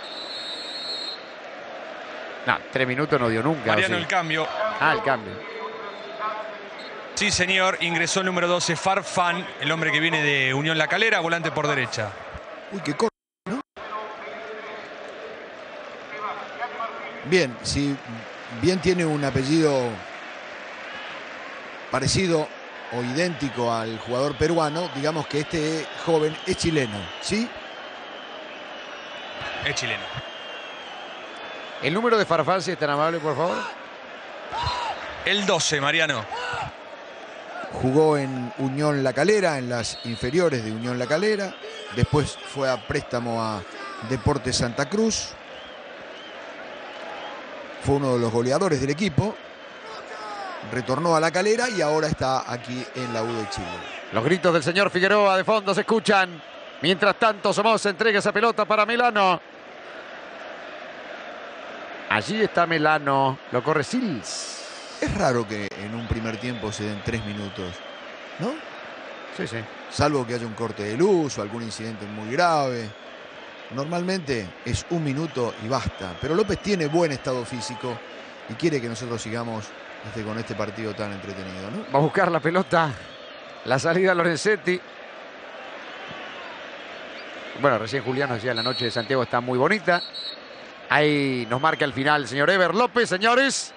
No, 3 minutos no dio nunca. Mariano, ¿o sí? el cambio. Ah, el cambio. Sí, señor. Ingresó el número 12, Farfán, el hombre que viene de Unión La Calera, volante por derecha. Uy, qué corto, ¿no? Bien, si bien tiene un apellido parecido o idéntico al jugador peruano, digamos que este joven es chileno, ¿sí? Es chileno. El número de Farfán, si es tan amable, por favor. El 12, Mariano. Jugó en Unión La Calera, en las inferiores de Unión La Calera. Después fue a préstamo a Deportes Santa Cruz. Fue uno de los goleadores del equipo. Retornó a La Calera y ahora está aquí en la U de Chile. Los gritos del señor Figueroa de fondo se escuchan. Mientras tanto, Somoza entrega esa pelota para Melano. Allí está Melano. Lo corre Sils. Es raro que en un primer tiempo se den 3 minutos, ¿no? Sí, sí. Salvo que haya un corte de luz o algún incidente muy grave. Normalmente es 1 minuto y basta. Pero López tiene buen estado físico y quiere que nosotros sigamos con este partido tan entretenido, ¿no? Va a buscar la pelota. La salida Lorenzetti. Bueno, recién Julián nos decía, la noche de Santiago está muy bonita. Ahí nos marca el final, señor Ever López, señores.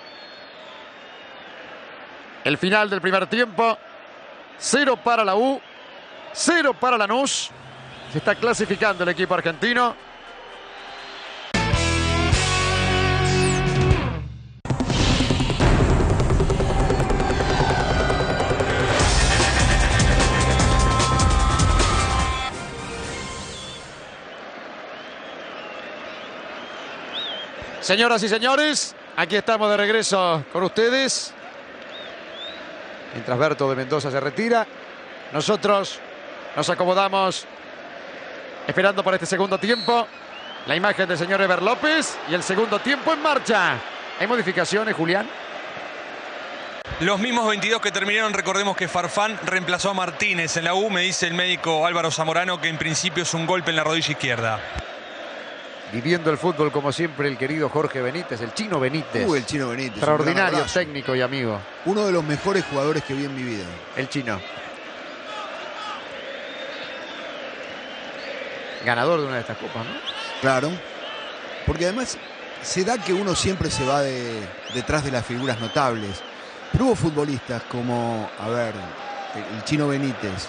El final del primer tiempo. 0 para la U. 0 para Lanús. Se está clasificando el equipo argentino. Señoras y señores, aquí estamos de regreso con ustedes. Mientras Berto de Mendoza se retira, nosotros nos acomodamos esperando por este segundo tiempo. La imagen del señor Ever López y el segundo tiempo en marcha. ¿Hay modificaciones, Julián? Los mismos 22 que terminaron. Recordemos que Farfán reemplazó a Martínez en la U. Me dice el médico Álvaro Zamorano que en principio es un golpe en la rodilla izquierda. Viviendo el fútbol como siempre el querido Jorge Benítez, el Chino Benítez. El Chino Benítez. Extraordinario técnico y amigo. Uno de los mejores jugadores que vi en mi vida. El Chino. Ganador de una de estas copas, ¿no? Claro. Porque además se da que uno siempre se va detrás de las figuras notables. Pero hubo futbolistas como, a ver, el Chino Benítez,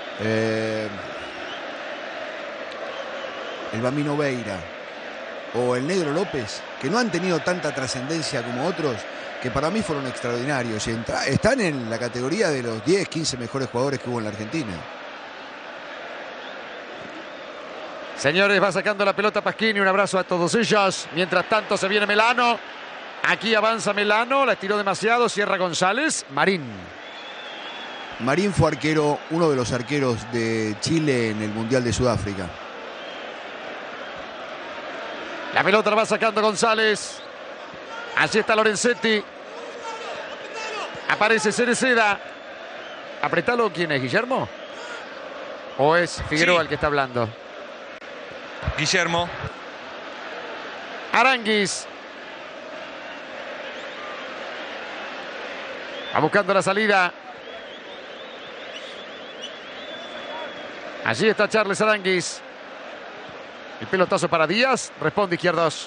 el Bambino Veira o el Negro López, que no han tenido tanta trascendencia como otros, que para mí fueron extraordinarios. Y están en la categoría de los 10, 15 mejores jugadores que hubo en la Argentina. Señores, va sacando la pelota Pasquini. Un abrazo a todos ellos. Mientras tanto se viene Melano. Aquí avanza Melano. La estiró demasiado. Cierra González. Marín. Marín fue arquero, uno de los arqueros de Chile en el Mundial de Sudáfrica. La pelota la va sacando González. Allí está Lorenzetti. Aparece Cereceda. Apretalo. ¿Quién es? ¿Guillermo? ¿O es Figueroa Sí, el que está hablando? Guillermo. Aranguis. Va buscando la salida. Allí está Charles Aranguis. El pelotazo para Díaz. Responde Izquierdos.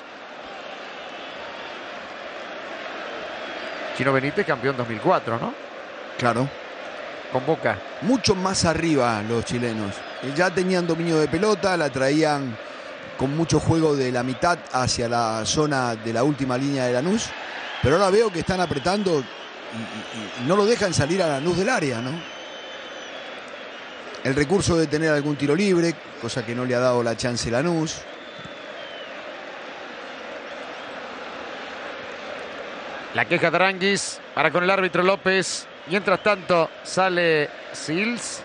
Chino Benítez, campeón 2004, ¿no? Claro. Con Boca. Mucho más arriba los chilenos. Ya tenían dominio de pelota, la traían con mucho juego de la mitad hacia la zona de la última línea de Lanús. Pero ahora veo que están apretando y no lo dejan salir a Lanús del área, ¿no? El recurso de tener algún tiro libre, cosa que no le ha dado la chance Lanús. La queja de Aranguis para con el árbitro López. Mientras tanto sale Sils.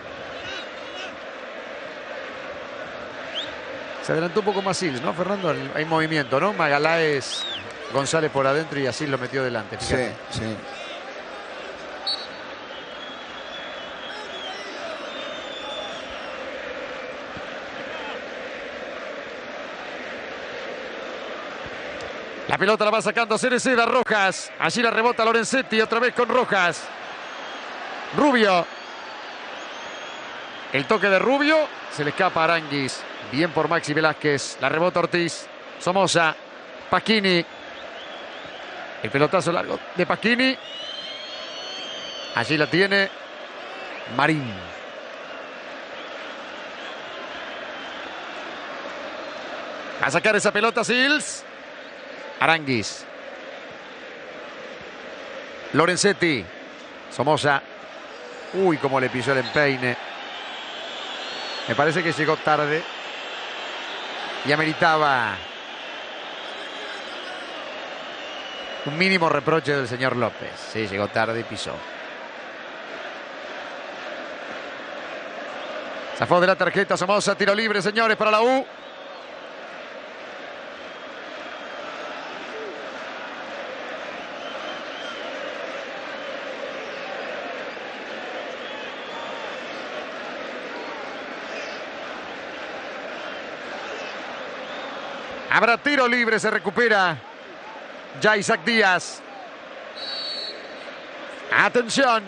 Se adelantó un poco más Sils, ¿no, Fernando? Hay movimiento, ¿no? Magaláes, González por adentro y así lo metió delante. Fíjate. Sí, sí. La pelota la va sacando Cereceda, Rojas. Allí la rebota Lorenzetti, otra vez con Rojas. Rubio. El toque de Rubio. Se le escapa a Aranguis. Bien por Maxi Velázquez. La rebota Ortiz. Somoza. Pasquini. El pelotazo largo de Pasquini. Allí la tiene Marín. A sacar esa pelota Sils. Aranguis. Lorenzetti. Somoza. Uy, cómo le pisó el empeine. Me parece que llegó tarde. Y ameritaba un mínimo reproche del señor López. Sí, llegó tarde y pisó. Zafó de la tarjeta Somoza. Tiro libre, señores, para la U. Habrá tiro libre, se recupera ya Isaac Díaz. Atención.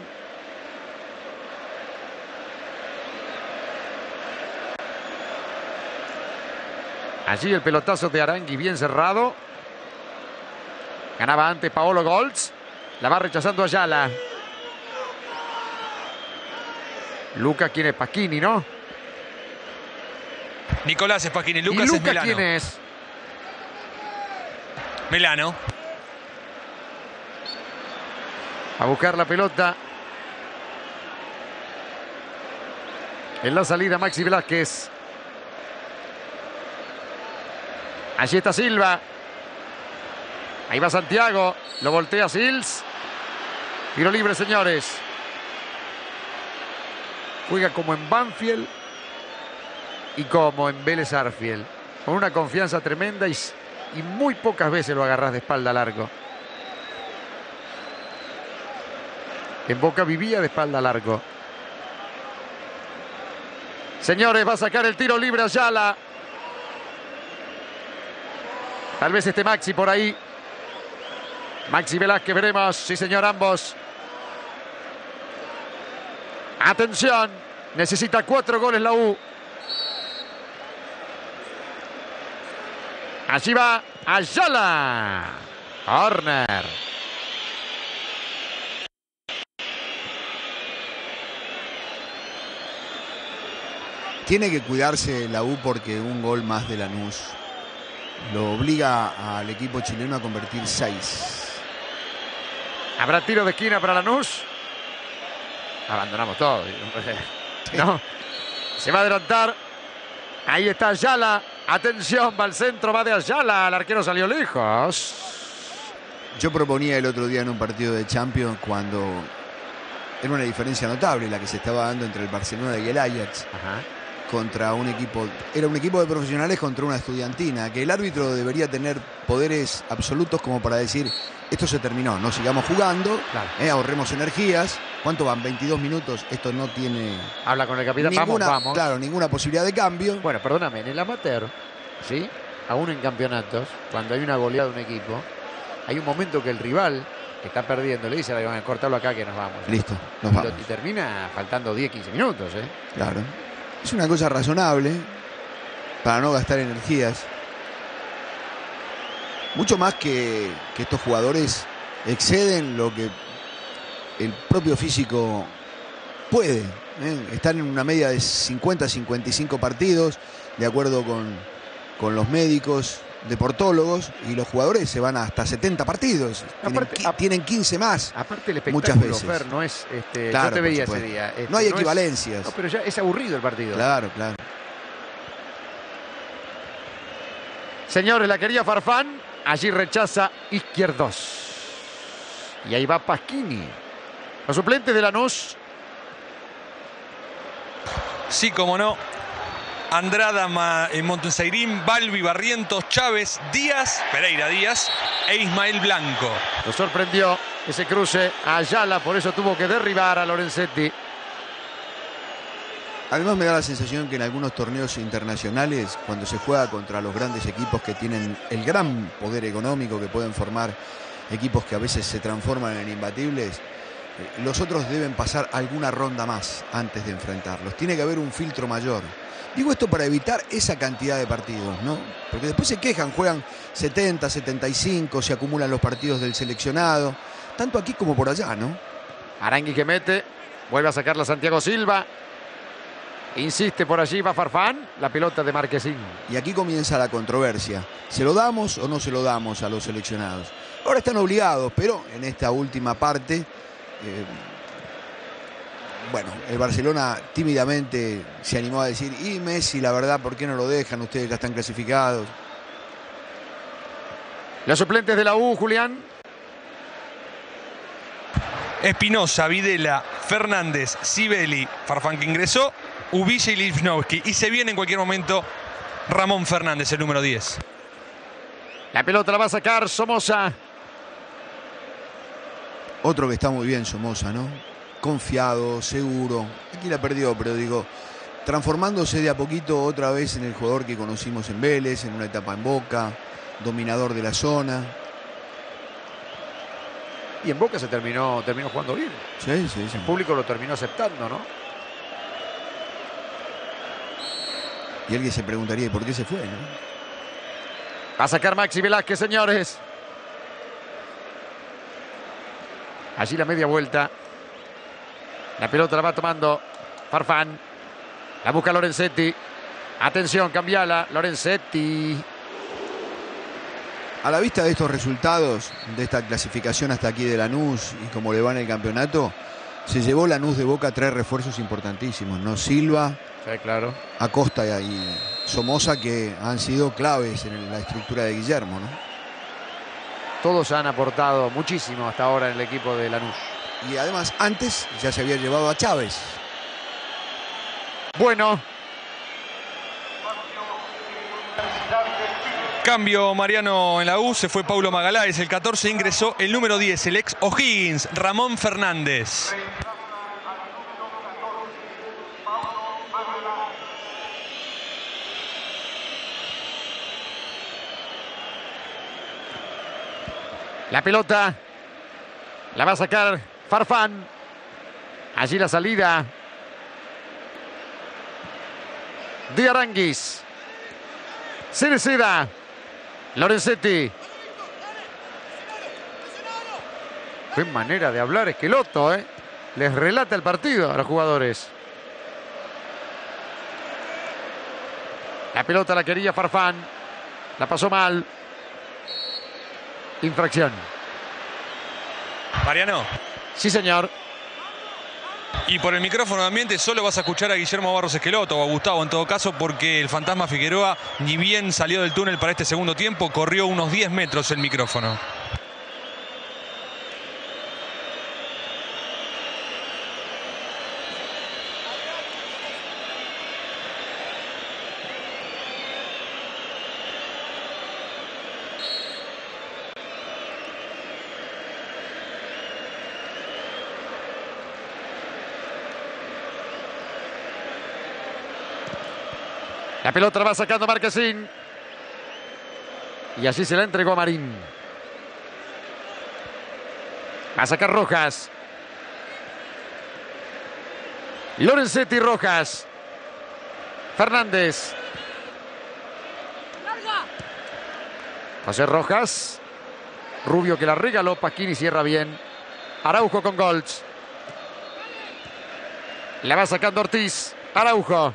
Allí el pelotazo de Arangui bien cerrado. Ganaba antes Paolo Goltz. La va rechazando Ayala. Luca, ¿quién es? Pasquini, ¿no? Nicolás es Pasquini, Lucas ¿Y Luca es Melano. quién es? Melano. A buscar la pelota. En la salida Maxi Velázquez. Allí está Silva. Ahí va Santiago. Lo voltea Sils. Tiro libre, señores. Juega como en Banfield y como en Vélez Sarsfield. Con una confianza tremenda y muy pocas veces lo agarrás de espalda al arco. En Boca vivía de espalda al arco. Señores, va a sacar el tiro libre Ayala. Tal vez esté Maxi por ahí. Maxi Velázquez, veremos. Sí, señor, ambos. Atención. Necesita 4 goles la U. Allí va Ayala. Corner. Tiene que cuidarse la U porque un gol más de Lanús lo obliga al equipo chileno a convertir 6. Habrá tiro de esquina para Lanús. Abandonamos todo. No. Se va a adelantar. Ahí está Ayala. Atención, va al centro, va de Ayala. El arquero salió lejos. Yo proponía el otro día en un partido de Champions cuando era una diferencia notable la que se estaba dando entre el Barcelona y el Ajax. Ajá. Contra un equipo, era un equipo de profesionales contra una estudiantina, que el árbitro debería tener poderes absolutos como para decir, esto se terminó, no sigamos jugando, Claro. ahorremos energías. ¿Cuánto van? 22 minutos, esto no tiene Habla con el capitán. ninguna, Vamos. claro, ninguna posibilidad de cambio. Bueno, perdóname, en el amateur, ¿sí? Aún en campeonatos, cuando hay una goleada de un equipo, hay un momento que el rival que está perdiendo le dice, van a cortarlo acá que nos vamos. Listo, nos vamos. Y termina faltando 10, 15 minutos, ¿eh? Claro. Es una cosa razonable para no gastar energías. Mucho más que estos jugadores exceden lo que el propio físico puede. Están en una media de 50, 55 partidos, de acuerdo con los médicos, deportólogos, y los jugadores se van hasta 70 partidos. Tienen 15 más. Aparte el espectáculo, muchas veces. Fer, no es... Claro, yo te veía por ese supuesto. día. No hay es- equivalencias. no, pero ya es aburrido el partido. Claro, claro. Señores, la quería Farfán. Allí rechaza Izquierdos. Y ahí va Pasquini. Los suplentes de Lanús. Sí, como no. Andrada, Monteseirín, Balbi, Barrientos, Chávez, Díaz, Pereira Díaz e Ismael Blanco. Lo sorprendió ese cruce a Ayala, por eso tuvo que derribar a Lorenzetti. Además me da la sensación que en algunos torneos internacionales, cuando se juega contra los grandes equipos que tienen el gran poder económico, que pueden formar equipos que a veces se transforman en imbatibles, los otros deben pasar alguna ronda más antes de enfrentarlos. Tiene que haber un filtro mayor. Digo esto para evitar esa cantidad de partidos, ¿no? Porque después se quejan, juegan 70, 75, se acumulan los partidos del seleccionado, tanto aquí como por allá, ¿no? Arangui que mete, vuelve a sacarla Santiago Silva. Insiste por allí, va Farfán, la pelota de Marquesín. Y aquí comienza la controversia. ¿Se lo damos o no se lo damos a los seleccionados? Ahora están obligados, pero en esta última parte, bueno, el Barcelona tímidamente se animó a decir, y Messi, la verdad, ¿por qué no lo dejan? Ustedes ya están clasificados. Los suplentes de la U, Julián. Espinosa, Videla, Fernández, Sibeli, Farfán que ingresó, Uvilla y Lichnowsky. Y se viene en cualquier momento Ramón Fernández, el número 10. La pelota la va a sacar Somoza. Otro que está muy bien, Somoza, ¿no? Confiado, seguro. Aquí la perdió, pero digo, transformándose de a poquito otra vez en el jugador que conocimos en Vélez, en una etapa en Boca, dominador de la zona. Y en Boca se terminó jugando bien. Sí, sí, sí. El público lo terminó aceptando, ¿no? Y alguien se preguntaría, ¿y por qué se fue, no? Va a sacar Maxi Velázquez, señores. Allí la media vuelta. La pelota la va tomando Farfán. La busca Lorenzetti. Atención, cambiala. Lorenzetti. A la vista de estos resultados, de esta clasificación hasta aquí de Lanús y cómo le va en el campeonato, se llevó Lanús de Boca 3 refuerzos importantísimos, ¿no? Silva, Sí, claro. Acosta y Somoza, que han sido claves en la estructura de Guillermo, ¿no? Todos han aportado muchísimo hasta ahora en el equipo de Lanús. Y además, antes ya se había llevado a Chávez. Bueno. Cambio, Mariano, en la U. Se fue Paulo Magaláes, el 14. Ingresó el número 10, el ex O'Higgins, Ramón Fernández. La pelota la va a sacar Farfán. Allí la salida de Aranguis. Cereceda. Lorenzetti. Qué manera de hablar Esqueloto, ¿eh? Les relata el partido a los jugadores. La pelota la quería Farfán. La pasó mal. Infracción. Mariano. Sí, señor. Y por el micrófono de ambiente solo vas a escuchar a Guillermo Barros Esqueloto o a Gustavo en todo caso, porque el fantasma Figueroa ni bien salió del túnel para este segundo tiempo, corrió unos 10 metros el micrófono. La pelota la va sacando Marquesín. Y así se la entregó a Marín. Va a sacar Rojas. Lorenzetti, Rojas. Fernández. José Rojas. Rubio que la regaló. Pasquini cierra bien. Araujo con Goltz. La va sacando Ortiz. Araujo.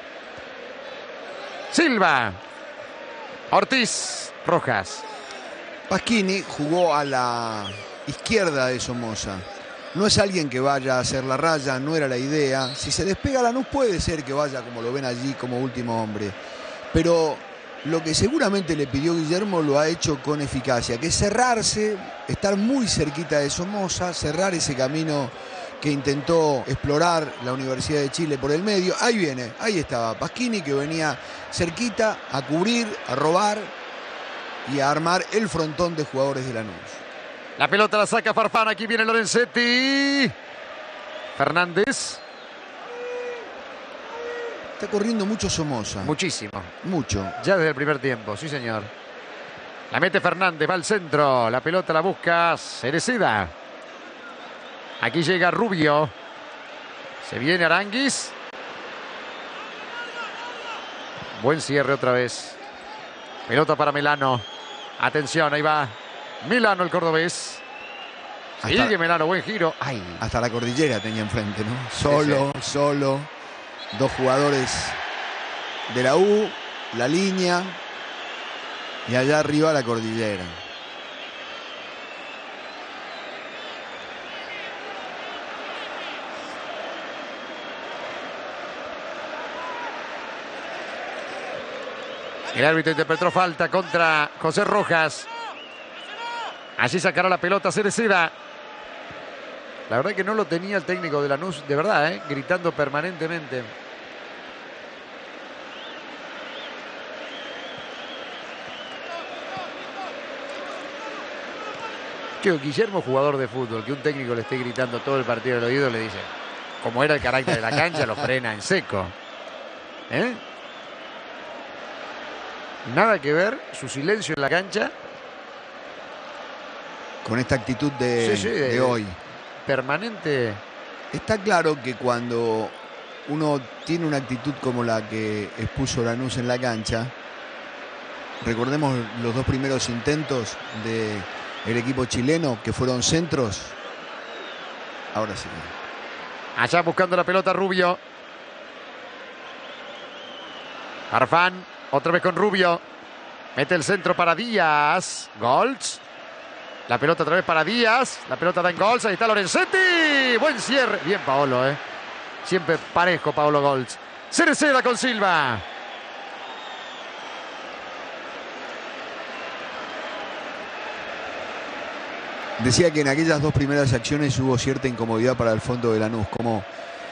Silva. Ortiz. Rojas. Pasquini jugó a la izquierda de Somoza. No es alguien que vaya a hacer la raya, no era la idea. Si se despega Lanús puede ser que vaya, como lo ven allí, como último hombre. Pero lo que seguramente le pidió Guillermo lo ha hecho con eficacia, que es cerrarse, estar muy cerquita de Somoza, cerrar ese camino que intentó explorar la Universidad de Chile por el medio. Ahí viene, ahí estaba Pasquini, que venía cerquita a cubrir, a robar y a armar el frontón de jugadores de Lanús. La pelota la saca Farfán, aquí viene Lorenzetti. Fernández. Está corriendo mucho Somoza. Muchísimo. Mucho. Ya desde el primer tiempo, sí señor. La mete Fernández, va al centro. La pelota la busca Cereceda. Aquí llega Rubio. Se viene Aranguis. Buen cierre otra vez. Pelota para Melano. Atención, ahí va Melano, el cordobés. Sigue Melano, buen giro. Ay. Hasta la cordillera tenía enfrente, ¿no? Solo, sí, sí. Solo. Dos jugadores de la U, la línea y allá arriba la cordillera. El árbitro interpretó falta contra José Rojas. Allí sacará la pelota Cereceda. La verdad que no lo tenía el técnico de Lanús, de verdad, gritando permanentemente. Guillermo, jugador de fútbol, que un técnico le esté gritando todo el partido al oído, le dice, como era el carácter de la cancha, lo frena en seco. Nada que ver su silencio en la cancha con esta actitud de hoy. Permanente. Está claro que cuando uno tiene una actitud como la que expuso Lanús en la cancha, recordemos los dos primeros intentos del equipo chileno, que fueron centros. Ahora sí. Allá buscando la pelota Rubio. Farfán, otra vez con Rubio. Mete el centro para Díaz. Golds. La pelota otra vez para Díaz. La pelota da en Golds. Ahí está Lorenzetti. Buen cierre. Bien Paolo, Siempre parejo Paolo Golds. Cereceda con Silva. Decía que en aquellas dos primeras acciones hubo cierta incomodidad para el fondo de Lanús. Como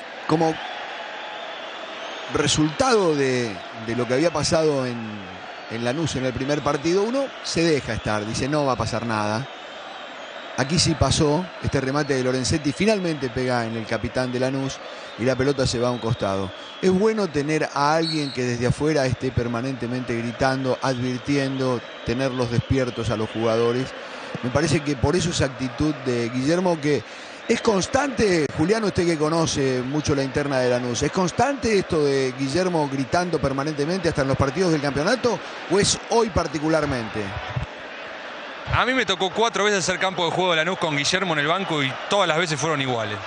resultado de lo que había pasado en Lanús en el primer partido, uno se deja estar. Dice, no va a pasar nada. Aquí sí pasó, este remate de Lorenzetti finalmente pega en el capitán de Lanús y la pelota se va a un costado. Es bueno tener a alguien que desde afuera esté permanentemente gritando, advirtiendo, tenerlos despiertos a los jugadores. Me parece que por eso esa actitud de Guillermo, que es constante. Julián, usted que conoce mucho la interna de Lanús, ¿es constante esto de Guillermo gritando permanentemente hasta en los partidos del campeonato o es hoy particularmente? A mí me tocó 4 veces hacer campo de juego de Lanús con Guillermo en el banco y todas las veces fueron iguales.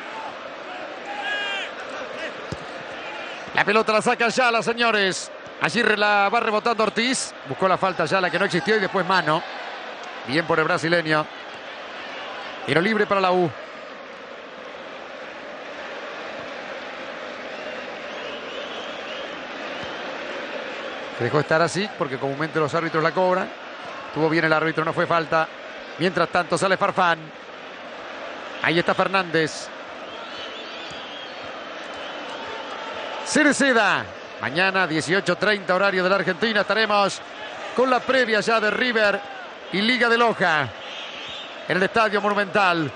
La pelota la saca Ayala, señores. Allí la va rebotando Ortiz. Buscó la falta Ayala que no existió y después mano. Bien por el brasileño. Tiro libre para la U. Dejó estar así porque comúnmente los árbitros la cobran. Tuvo bien el árbitro, no fue falta. Mientras tanto sale Farfán. Ahí está Fernández. Cereceda. Mañana 18:30 horario de la Argentina. Estaremos con la previa ya de River y Liga de Loja en el Estadio Monumental.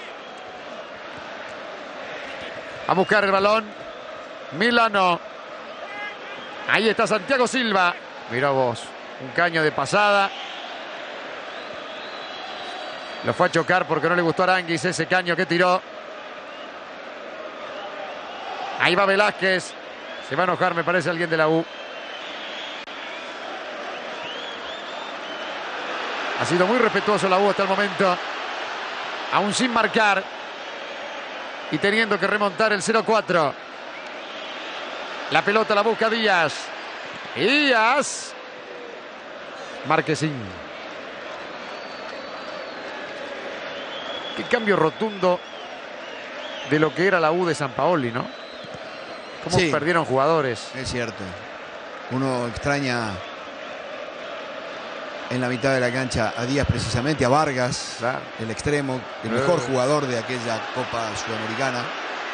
A buscar el balón Melano. Ahí está Santiago Silva. Mirá vos, un caño de pasada. Lo fue a chocar porque no le gustó a Aranguis ese caño que tiró. Ahí va Velázquez. Se va a enojar, me parece, alguien de la U. Ha sido muy respetuoso la U hasta el momento. Aún sin marcar. Y teniendo que remontar el 0-4. La pelota la busca Díaz. Díaz. Marquesín. Qué cambio rotundo de lo que era la U de Sampaoli, ¿no? Cómo sí, perdieron jugadores. Es cierto. Uno extraña en la mitad de la cancha a Díaz precisamente, a Vargas, Claro. el extremo, el mejor jugador de aquella Copa Sudamericana.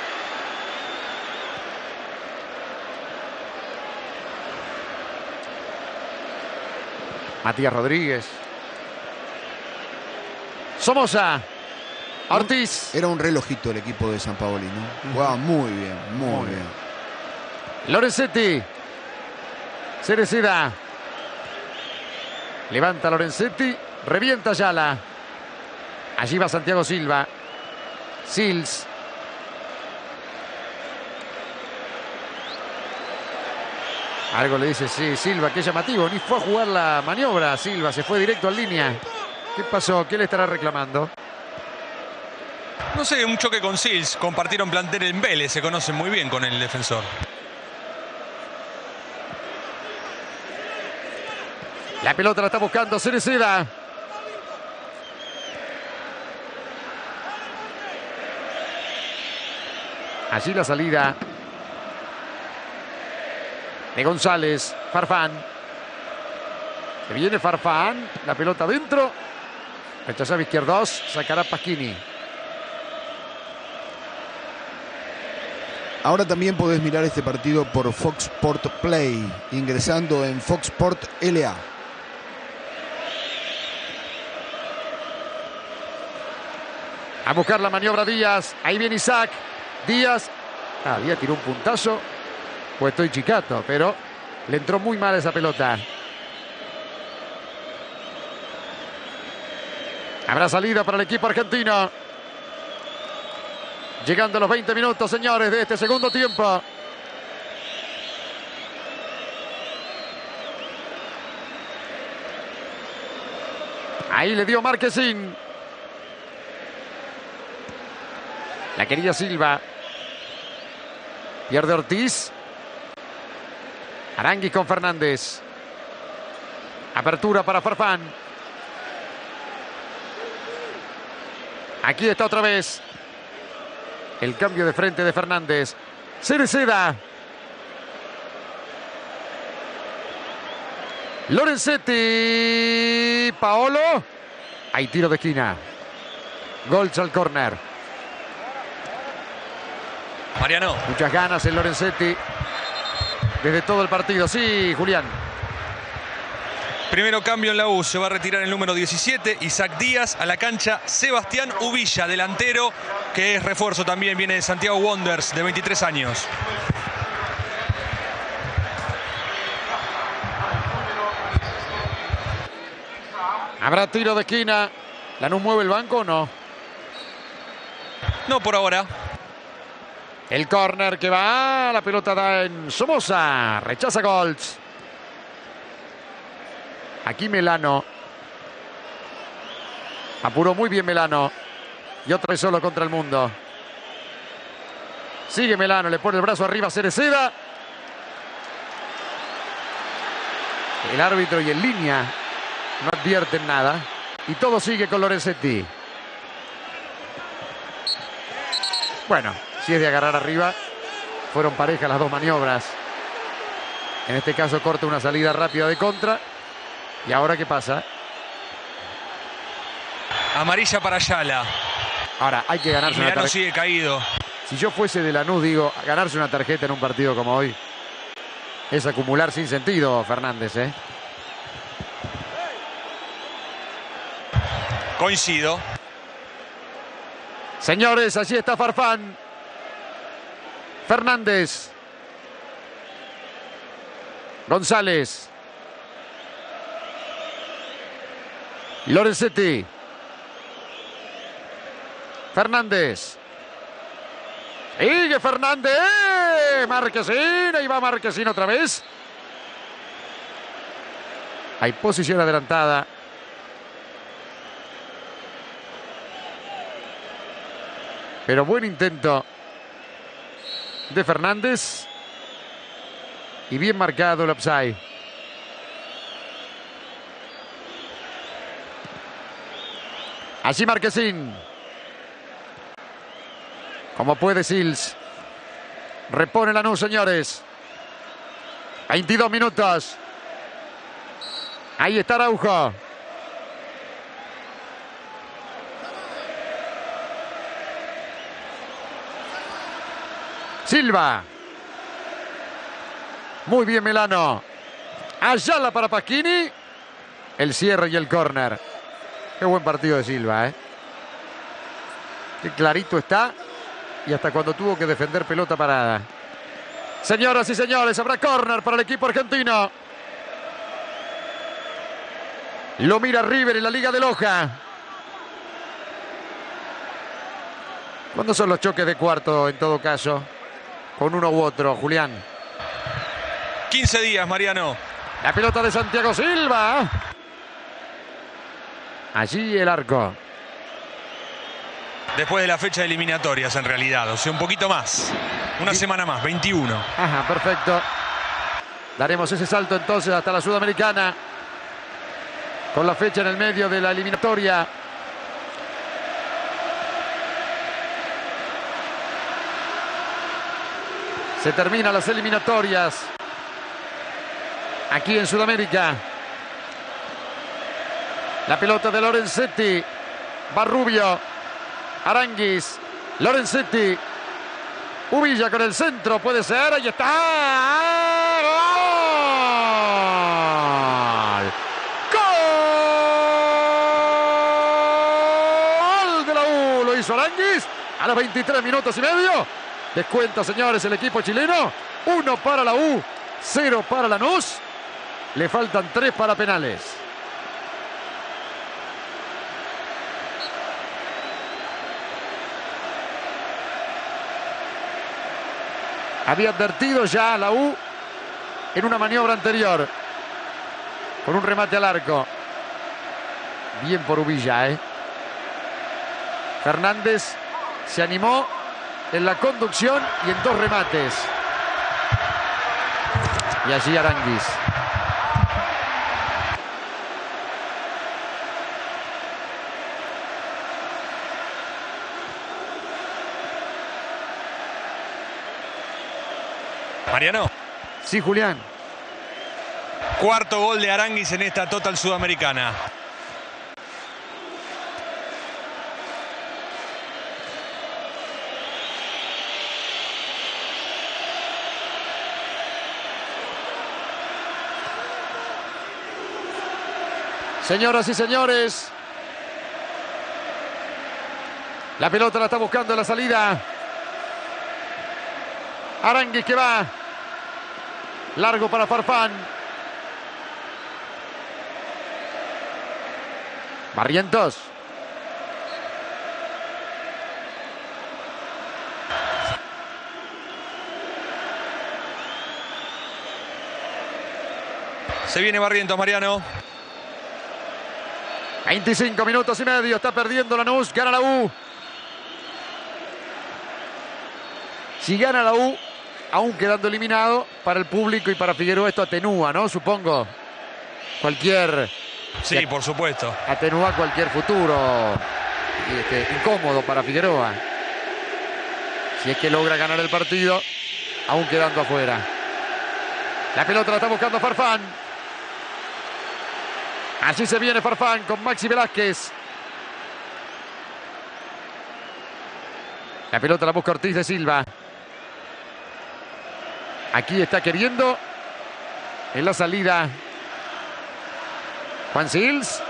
Matías Rodríguez. Somoza. Ortiz. Era un relojito el equipo de San Paoli, ¿no? Jugaba muy bien, muy bien. Lorenzetti. Cereceda. Levanta Lorenzetti. Revienta Ayala. Allí va Santiago Silva. Sils. Algo le dice, sí, Silva, qué llamativo. Ni fue a jugar la maniobra Silva, se fue directo a línea. ¿Qué pasó? ¿Qué le estará reclamando? No sé, un choque con Sils. Compartieron plantel en Vélez, se conocen muy bien con el defensor. La pelota la está buscando Cereceda. Allí la salida de González. Farfán. Se viene Farfán. La pelota adentro. Rechazaba Izquierdos. Sacará Pasquini. Ahora también podés mirar este partido por Fox Sport Play, ingresando en Fox Sport LA. A buscar la maniobra Díaz. Ahí viene Isaac. Díaz. Díaz tiró un puntazo. Pues estoy chicato, pero le entró muy mal esa pelota. Habrá salida para el equipo argentino. Llegando a los 20 minutos, señores, de este segundo tiempo. Ahí le dio Marquezín. La querida Silva. Pierde Ortiz. Aranguis con Fernández. Apertura para Farfán. Aquí está otra vez. El cambio de frente de Fernández. Cereceda. Lorenzetti. Paolo. Hay tiro de esquina. Golch al córner. Mariano. Muchas ganas en Lorenzetti. Desde todo el partido. Sí, Julián. Primero cambio en la U, se va a retirar el número 17, Isaac Díaz, a la cancha Sebastián Uvilla, delantero, que es refuerzo también, viene de Santiago Wanderers, de 23 años. Habrá tiro de esquina. ¿Lanús mueve el banco o no? No por ahora. El córner que va, la pelota da en Somoza, rechaza Goltz. Aquí Melano. Apuró muy bien Melano. Y otra vez solo contra el mundo. Sigue Melano, le pone el brazo arriba a Cereceda. El árbitro y en línea no advierten nada. Y todo sigue con Lorenzetti. Bueno, si es de agarrar arriba, fueron parejas las dos maniobras. En este caso corta una salida rápida de contra. ¿Y ahora qué pasa? Amarilla para Ayala. Ahora hay que ganarse una Milano tarjeta. sigue caído. Si yo fuese de Lanús, digo, ganarse una tarjeta en un partido como hoy es acumular sin sentido, Fernández, ¿eh? Coincido. Señores, allí está Farfán. Fernández. González. Lorenzetti. Fernández. Sigue Fernández. Marquezín. Ahí va Marquezín otra vez. Hay posición adelantada. Pero buen intento de Fernández. Y bien marcado el offside. Allí Marquezín. Como puede Sils. Repone Lanús, señores. 22 minutos. Ahí está Araujo. Silva. Muy bien Melano. Ayala para Pasquini. El cierre y el córner. Qué buen partido de Silva, ¿eh? Qué clarito está. Y hasta cuando tuvo que defender pelota parada. Señoras y señores, habrá córner para el equipo argentino. Lo mira River en la Liga de Loja. ¿Cuándo son los choques de cuarto en todo caso? Con uno u otro, Julián. 15 días, Mariano. La pelota de Santiago Silva. Allí el arco. Después de la fecha de eliminatorias, en realidad. O sea, un poquito más. Una semana más, 21. Ajá, perfecto. Daremos ese salto entonces hasta la Sudamericana. Con la fecha en el medio de la eliminatoria. Se terminan las eliminatorias. Aquí en Sudamérica. La pelota de Lorenzetti. Va Rubio. Aranguis. Lorenzetti. Uvilla con el centro. Puede ser. Ahí está. ¡Gol! ¡Gol de la U! Lo hizo Aranguis a los 23 minutos y medio. Descuenta, señores, el equipo chileno. 1 para la U. 0 para Lanús. Le faltan 3 para penales. Había advertido ya a la U en una maniobra anterior. Con un remate al arco. Bien por Uvilla, ¿eh? Fernández se animó en la conducción y en 2 remates. Y allí Aranguis. Mariano. Sí, Julián. Cuarto gol de Aranguis en esta total sudamericana. Señoras y señores, la pelota la está buscando en la salida. Aranguis que va. Largo para Farfán. Barrientos. Se viene Barrientos, Mariano. 25 minutos y medio. Está perdiendo Lanús. Gana la U. Si gana la U, aún quedando eliminado, para el público y para Figueroa esto atenúa, ¿no? Supongo. Cualquier... Sí, por supuesto. Atenúa cualquier futuro incómodo para Figueroa. Si es que logra ganar el partido, aún quedando afuera. La pelota la está buscando Farfán. Así se viene Farfán con Maxi Velázquez. La pelota la busca Ortiz de Silva. Aquí está queriendo en la salida Juan Sils.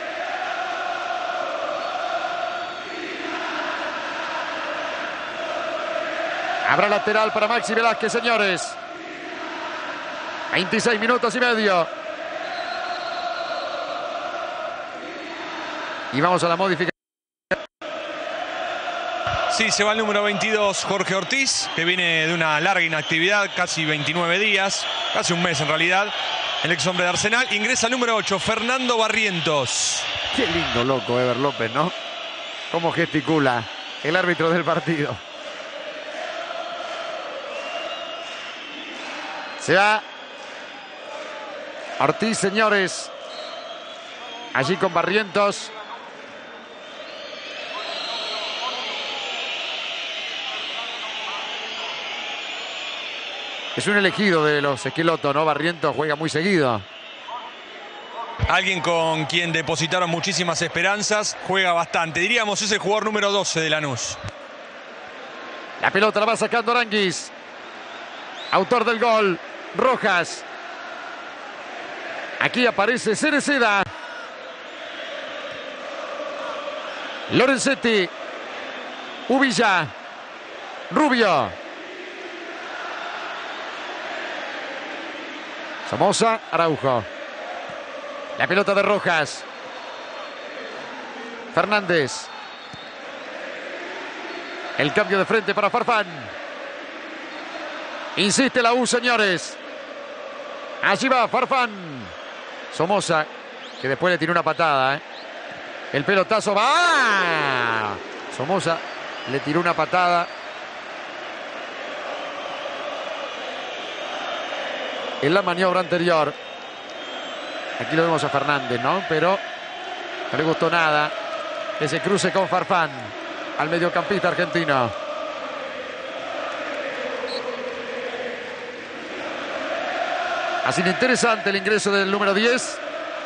Habrá lateral para Maxi Velázquez, señores. 26 minutos y medio. Y vamos a la modificación. Sí, se va el número 22, Jorge Ortiz, que viene de una larga inactividad, casi 29 días, casi un mes en realidad. El ex hombre de Arsenal. Ingresa el número 8, Fernando Barrientos. Qué lindo loco Ever López, ¿no? Cómo gesticula el árbitro del partido. Se va Ortiz, señores. Allí con Barrientos. Es un elegido de los Esqueloto, ¿no? Barrientos juega muy seguido. Alguien con quien depositaron muchísimas esperanzas, juega bastante. Diríamos es el jugador número 12 de Lanús. La pelota la va sacando Aranguis. Autor del gol, Rojas. Aquí aparece Cereceda. Lorenzetti. Uvilla. Rubio. Somoza, Araujo. La pelota de Rojas. Fernández. El cambio de frente para Farfán. Insiste la U, señores. Allí va Farfán. Somoza, que después le tiró una patada. El pelotazo va. Somoza le tiró una patada. En la maniobra anterior. Aquí lo vemos a Fernández, ¿no? Pero no le gustó nada ese cruce con Farfán al mediocampista argentino. Ha sido interesante el ingreso del número 10.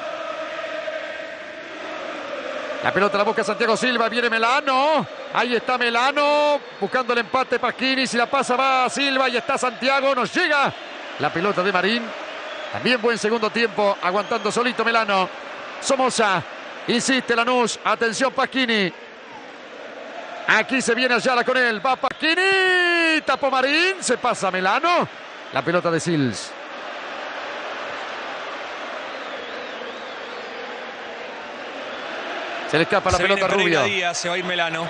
La pelota la busca Santiago Silva. Viene Melano. Ahí está Melano. Buscando el empate Pasquini. Si la pasa va Silva. Ahí está Santiago. Nos llega la pelota de Marín. También buen segundo tiempo. Aguantando solito Melano. Somoza. Insiste Lanús. Atención Pasquini. Aquí se viene Ayala con él. Va Pasquini. Tapó Marín. Se pasa Melano. La pelota de Sils. Se le escapa la pelota a Rubio. Díaz, se va a ir Melano.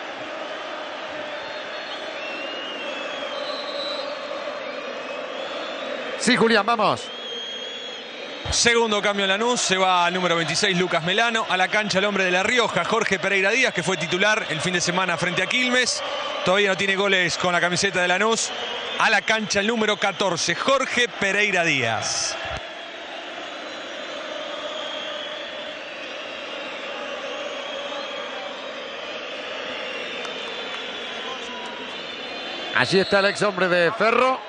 Sí, Julián, vamos. Segundo cambio en Lanús, se va al número 26 Lucas Melano, a la cancha el hombre de La Rioja, Jorge Pereira Díaz, que fue titular el fin de semana frente a Quilmes. Todavía no tiene goles con la camiseta de Lanús. A la cancha el número 14, Jorge Pereira Díaz. Allí está el ex hombre de Ferro.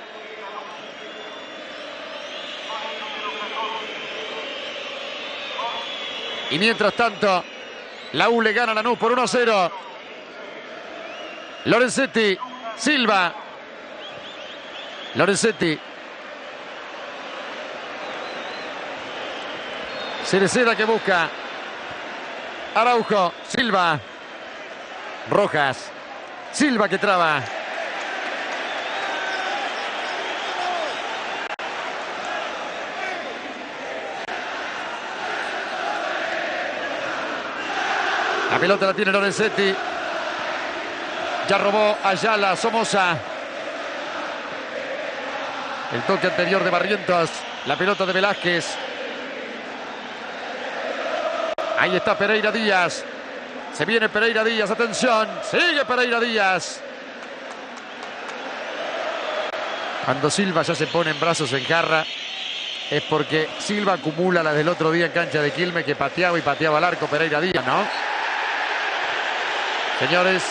Y mientras tanto, la U le gana a Lanús por 1-0. Lorenzetti, Silva. Lorenzetti. Cereceda que busca. Araujo, Silva. Rojas. Silva que traba. La pelota la tiene Lorenzetti. Ya robó Ayala, Somoza. El toque anterior de Barrientos. La pelota de Velázquez. Ahí está Pereira Díaz. Se viene Pereira Díaz, atención. Sigue Pereira Díaz. Cuando Silva ya se pone en brazos en jarra, es porque Silva acumula la del otro día en cancha de Quilmes, que pateaba y pateaba al arco Pereira Díaz, ¿no? Señores,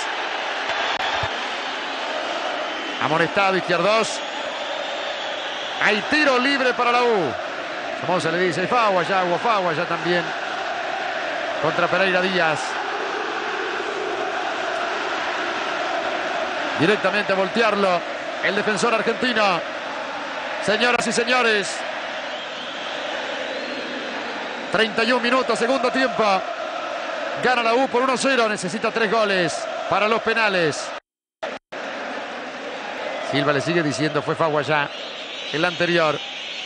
amonestado Izquierdos. Hay tiro libre para la U. Somoza le dice, Fagua ya también. Contra Pereira Díaz. Directamente a voltearlo el defensor argentino. Señoras y señores. 31 minutos, segundo tiempo. Gana la U por 1-0. Necesita 3 goles para los penales. Silva le sigue diciendo, fue Fagua ya el anterior.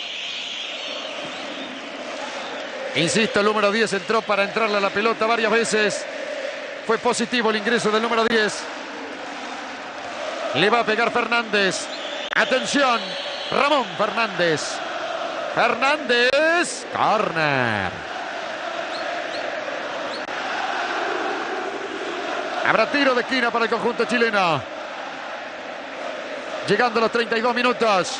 Insisto, el número 10 entró para entrarle a la pelota varias veces. Fue positivo el ingreso del número 10. Le va a pegar Fernández. Atención, Ramón Fernández. Fernández. Corner. Habrá tiro de esquina para el conjunto chileno. Llegando a los 32 minutos.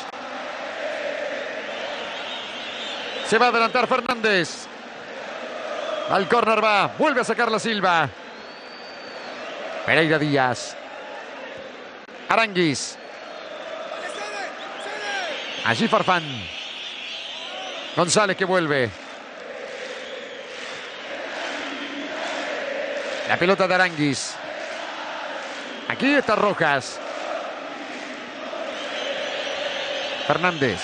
Se va a adelantar Fernández. Al córner va. Vuelve a sacar la Silva. Pereira Díaz. Aranguis. Allí Farfán. González que vuelve. La pelota de Aranguis. Aquí está Rojas. Fernández.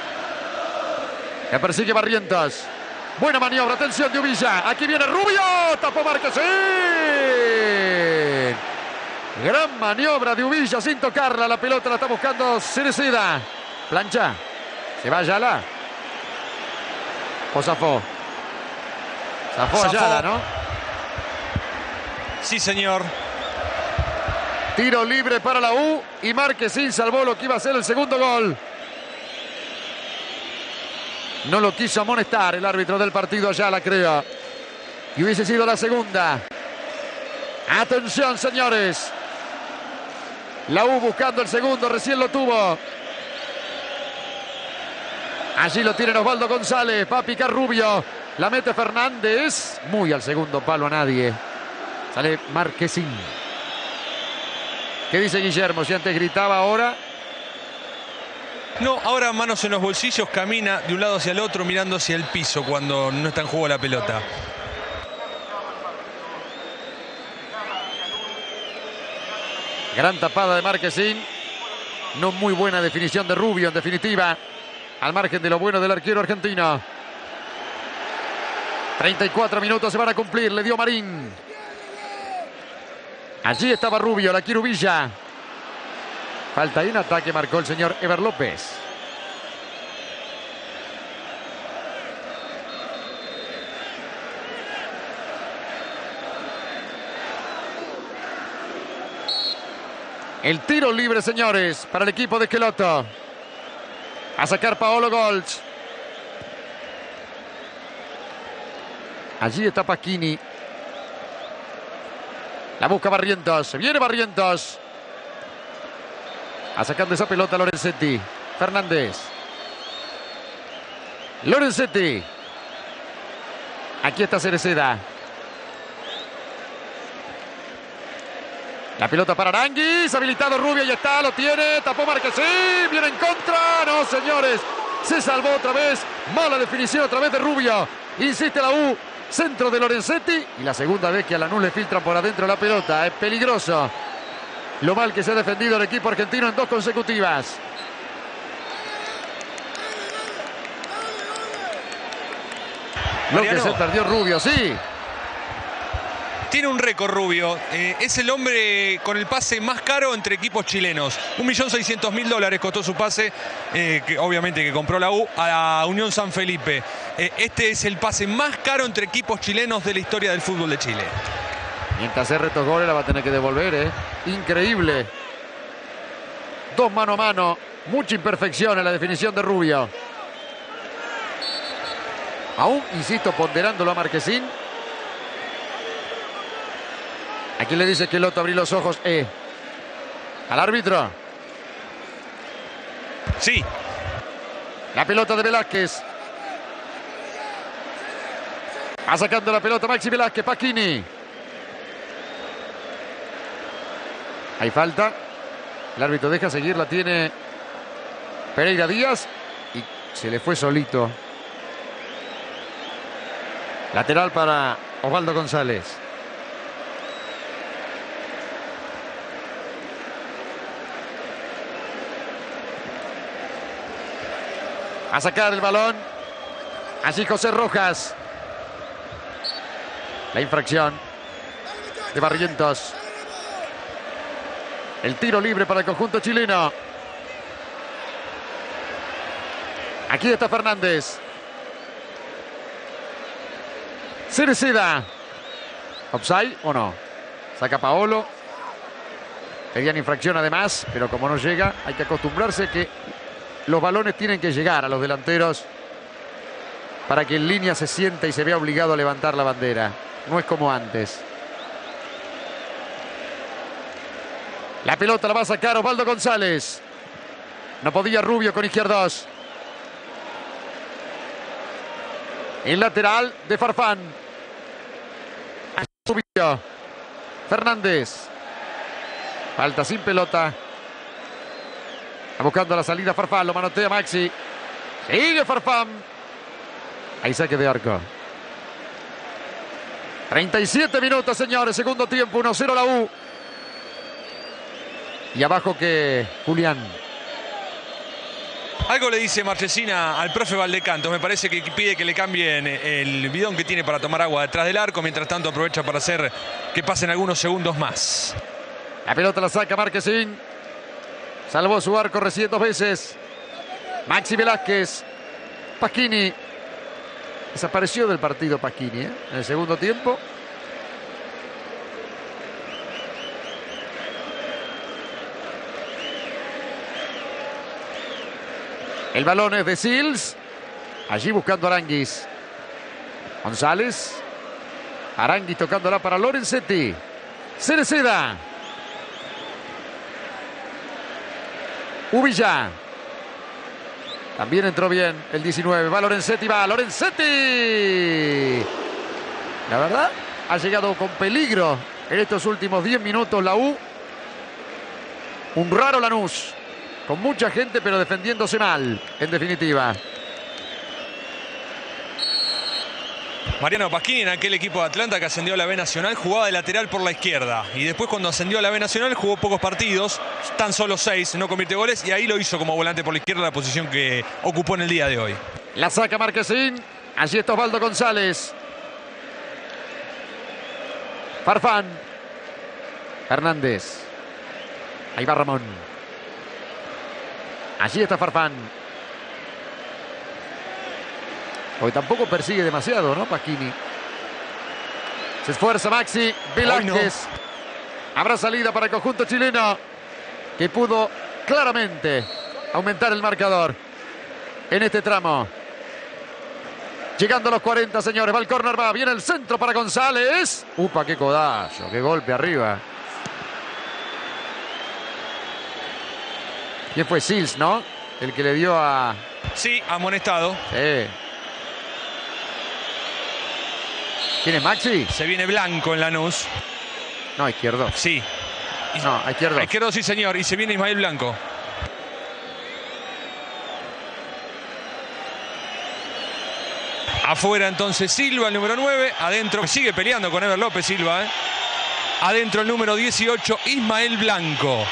La persigue Barrientos. Buena maniobra, atención de Uvilla. Aquí viene Rubio. Tapó Marquesín. Gran maniobra de Uvilla sin tocarla. La pelota la está buscando Cereceda. Plancha. Se va Ayala. O zafó. Zafó Ayala, ¿no? Sí, señor. Tiro libre para la U. Y Marquesín salvó lo que iba a ser el segundo gol. No lo quiso amonestar el árbitro del partido Ayala, creo. Y hubiese sido la segunda. Atención, señores. La U buscando el segundo, recién lo tuvo. Allí lo tiene Osvaldo González. Va a picar Rubio. La mete Fernández. Muy al segundo palo a nadie. Sale Marquesín. ¿Qué dice Guillermo? Si antes gritaba, ahora... No, ahora manos en los bolsillos, camina de un lado hacia el otro mirando hacia el piso cuando no está en juego la pelota. Gran tapada de Marquesín. No muy buena definición de Rubio, en definitiva. Al margen de lo bueno del arquero argentino. 34 minutos se van a cumplir. Le dio Marín. Allí estaba Rubio, la quiere Uvilla. Falta ahí un ataque, marcó el señor Ever López. El tiro libre, señores, para el equipo de Schelotto. A sacar Paolo Golch. Allí está Pasquini. La busca Barrientos. Se viene Barrientos. A sacando esa pelota Lorenzetti. Fernández. Lorenzetti. Aquí está Cereceda. La pelota para Aranguis. Habilitado Rubio. Y está. Lo tiene. Tapó Marquesín. Viene en contra. No, señores. Se salvó otra vez. Mala definición otra vez de Rubio. Insiste la U. Centro de Lorenzetti. Y la segunda vez que a Lanús le filtran por adentro la pelota. Es peligroso. Lo mal que se ha defendido el equipo argentino en 2 consecutivas. Lo que se perdió Rubio, sí. Tiene un récord Rubio. Es el hombre con el pase más caro entre equipos chilenos. $1.600.000 costó su pase, que obviamente que compró la U, a Unión San Felipe. Este es el pase más caro entre equipos chilenos de la historia del fútbol de Chile. Mientras erre estos goles la va a tener que devolver, ¿eh? Increíble. 2 mano a mano. Mucha imperfección en la definición de Rubio. Aún, insisto, ponderándolo a Marquesín. Aquí le dice Schelotto, abrí los ojos. Al árbitro. Sí. La pelota de Velázquez. Va sacando la pelota Maxi Velázquez. Pasquini. Hay falta. El árbitro deja seguir. La tiene Pereira Díaz. Y se le fue solito. Lateral para Osvaldo González. A sacar el balón. Allí José Rojas. La infracción de Barrientos. El tiro libre para el conjunto chileno. Aquí está Fernández. Cereceda. ¿Offside o no? Saca Paolo. Pedían infracción además, pero como no llega, hay que acostumbrarse que los balones tienen que llegar a los delanteros para que en línea se sienta y se vea obligado a levantar la bandera. No es como antes. La pelota la va a sacar Osvaldo González. No podía Rubio con izquierdos. El lateral de Farfán. Rubio. Fernández. Falta sin pelota. Está buscando la salida Farfán. Lo manotea Maxi. Sigue Farfán. Ahí saque de arco. 37 minutos, señores. Segundo tiempo. 1-0 la U. Y abajo que Julián. Algo le dice Marchesina al profe Valdecanto. Me parece que pide que le cambien el bidón que tiene para tomar agua detrás del arco. Mientras tanto aprovecha para hacer que pasen algunos segundos más. La pelota la saca Marquezín. Salvó su arco recién 2 veces. Maxi Velázquez. Pasquini. Desapareció del partido Pasquini, en el segundo tiempo. El balón es de Sils. Allí buscando a Aranguis. González. Aranguis tocándola para Lorenzetti. Cereceda. Uvilla. También entró bien el 19. Va Lorenzetti, va Lorenzetti. La verdad, ha llegado con peligro en estos últimos 10 minutos la U. Un raro Lanús. Con mucha gente, pero defendiéndose mal, en definitiva. Mariano Pasquini, en aquel equipo de Atlanta que ascendió a la B Nacional, jugaba de lateral por la izquierda. Y después, cuando ascendió a la B Nacional, jugó pocos partidos, tan solo 6, no convirtió goles. Y ahí lo hizo como volante por la izquierda, la posición que ocupó en el día de hoy. La saca Marquezín. Allí está Osvaldo González. Farfán. Hernández. Ahí va Ramón. Allí está Farfán. Hoy tampoco persigue demasiado, ¿no? Pasquini. Se esfuerza Maxi Velázquez. No. Habrá salida para el conjunto chileno, que pudo claramente aumentar el marcador en este tramo. Llegando a los 40, señores. Va el córner, va. Viene el centro para González. Upa, qué codazo. Qué golpe arriba. ¿Quién fue? Sils, ¿no? El que le dio a... Sí, amonestado. Sí. ¿Quién es Maxi? Se viene Blanco en Lanús. No, izquierdo. Sí. No, izquierdo. Izquierdo, sí, señor. Y se viene Ismael Blanco. Afuera entonces Silva, el número 9. Adentro, sigue peleando con Ever López Silva. Adentro el número 18, Ismael Blanco.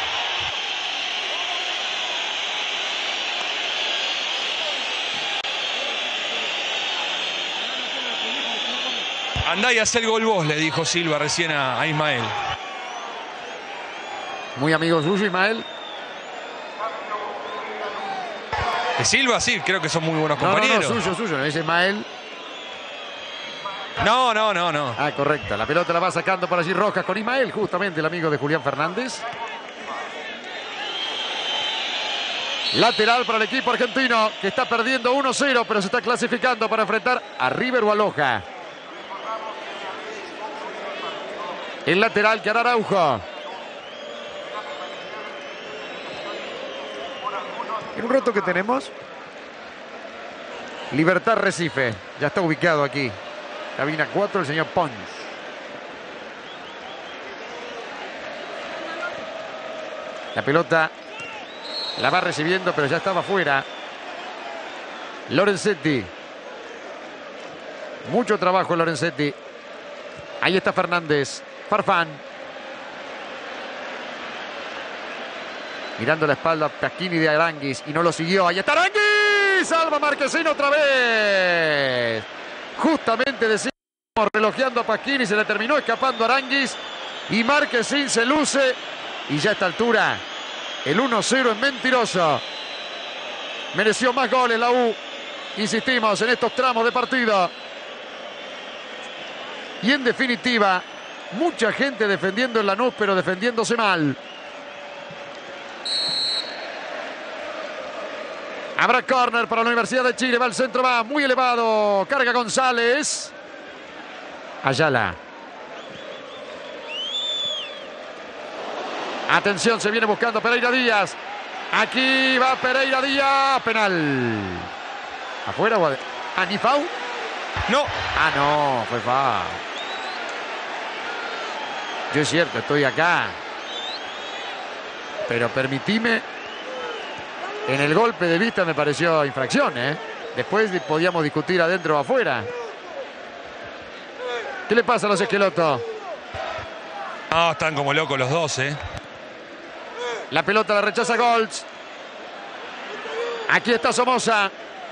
Andá y haz el gol vos, le dijo Silva recién a Ismael. Muy amigo suyo, Ismael. ¿De Silva? Sí, creo que son muy buenos compañeros. No, suyo, es Ismael. No. Ah, correcto. La pelota la va sacando por allí Rojas con Ismael, justamente el amigo de Julián Fernández. Lateral para el equipo argentino, que está perdiendo 1-0, pero se está clasificando para enfrentar a River o a Loja. El lateral que hará Araujo. En un rato que tenemos, Libertad Recife. Ya está ubicado aquí. Cabina 4, el señor Pons. La pelota la va recibiendo, pero ya estaba fuera. Lorenzetti. Mucho trabajo Lorenzetti. Ahí está Fernández. Farfán. Mirando la espalda Pasquini de Aranguis y no lo siguió. Ahí está Aranguis. Salva Marquezín otra vez. Justamente decimos, relojeando a Pasquini, se le terminó escapando a Aranguis y Marquezín se luce y ya a esta altura el 1-0 es mentiroso. Mereció más goles la U. Insistimos en estos tramos de partido. Y en definitiva, mucha gente defendiendo en Lanús, pero defendiéndose mal. Habrá córner para la Universidad de Chile. Va al centro, va muy elevado. Carga González. Ayala. Atención, se viene buscando Pereira Díaz. Aquí va Pereira Díaz. Penal. ¿Afuera o adentro? ¿Ni foul? No. Ah, no, fue foul. Yo es cierto, estoy acá. Pero permitime. En el golpe de vista me pareció infracción, ¿eh? Después podíamos discutir adentro o afuera. ¿Qué le pasa a los Esqueloto? No, están como locos los dos, ¿eh? La pelota la rechaza Goltz. Aquí está Somoza.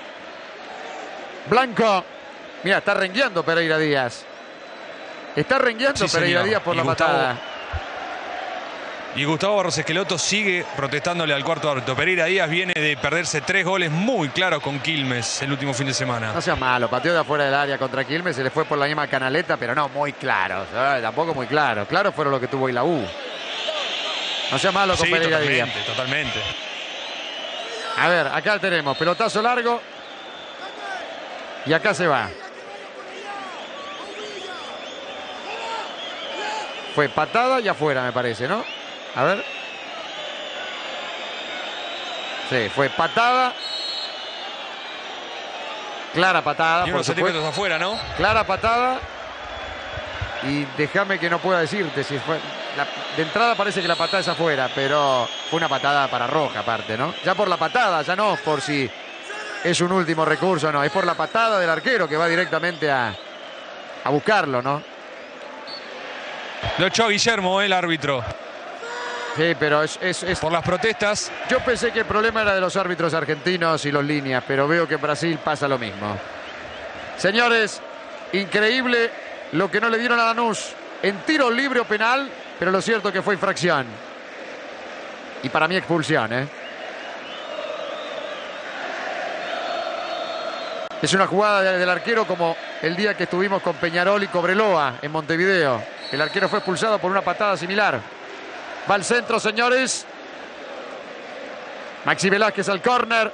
Blanco. Mira, está rengueando Pereira Díaz. Está rengueando Pereira Díaz por la patada. Y Gustavo Barros Esqueloto sigue protestándole al cuarto árbitro. Pereira Díaz viene de perderse 3 goles muy claros con Quilmes el último fin de semana. No sea malo, pateó de afuera del área contra Quilmes, se le fue por la misma canaleta, pero no muy claro, tampoco muy claro. Claro fueron lo que tuvo hoy la U. No sea malo con Pereira Díaz. Totalmente. A ver, acá tenemos pelotazo largo. Y acá se va. Fue patada y afuera, me parece, ¿no? A ver. Sí, fue patada. Clara patada. Y unos centímetros afuera, ¿no? Clara patada. Y déjame que no pueda decirte si fue... de entrada parece que la patada es afuera, pero fue una patada para roja aparte, ¿no? Ya por la patada, ya no por si es un último recurso, no. Es por la patada del arquero que va directamente a buscarlo, ¿no? Lo echó a Guillermo, el árbitro. Sí, pero es... Por las protestas. Yo pensé que el problema era de los árbitros argentinos y los líneas, pero veo que en Brasil pasa lo mismo. Señores, increíble lo que no le dieron a Lanús en tiro libre o penal, pero lo cierto que fue infracción. Y para mí expulsión, ¿eh? Es una jugada del arquero como el día que estuvimos con Peñarol y Cobreloa en Montevideo. El arquero fue expulsado por una patada similar. Va al centro, señores. Maxi Velázquez al córner.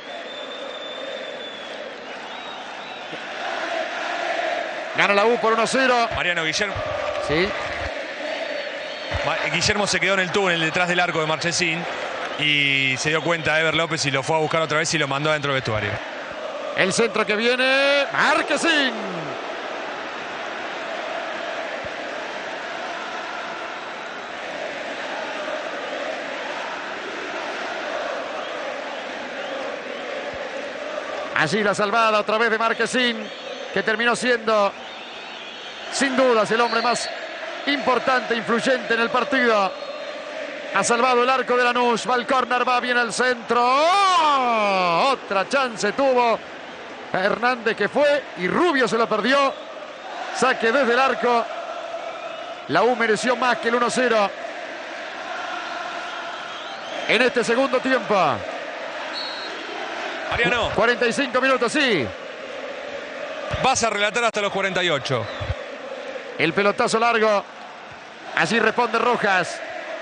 Gana la U por 1-0. Mariano Guillermo. Sí. Guillermo se quedó en el túnel detrás del arco de Marchesín y se dio cuenta Ever López y lo fue a buscar otra vez y lo mandó adentro del vestuario. El centro que viene. Marchesín. Allí la salvada otra vez de Marchesín, que terminó siendo, sin dudas, el hombre más importante, influyente en el partido. Ha salvado el arco de Lanús, va al córner, va bien al centro. ¡Oh! Otra chance tuvo Hernández que fue y Rubio se lo perdió. Saque desde el arco. La U mereció más que el 1-0 en este segundo tiempo. Mariano. 45 minutos, sí. Vas a relatar hasta los 48. El pelotazo largo. Allí responde Rojas.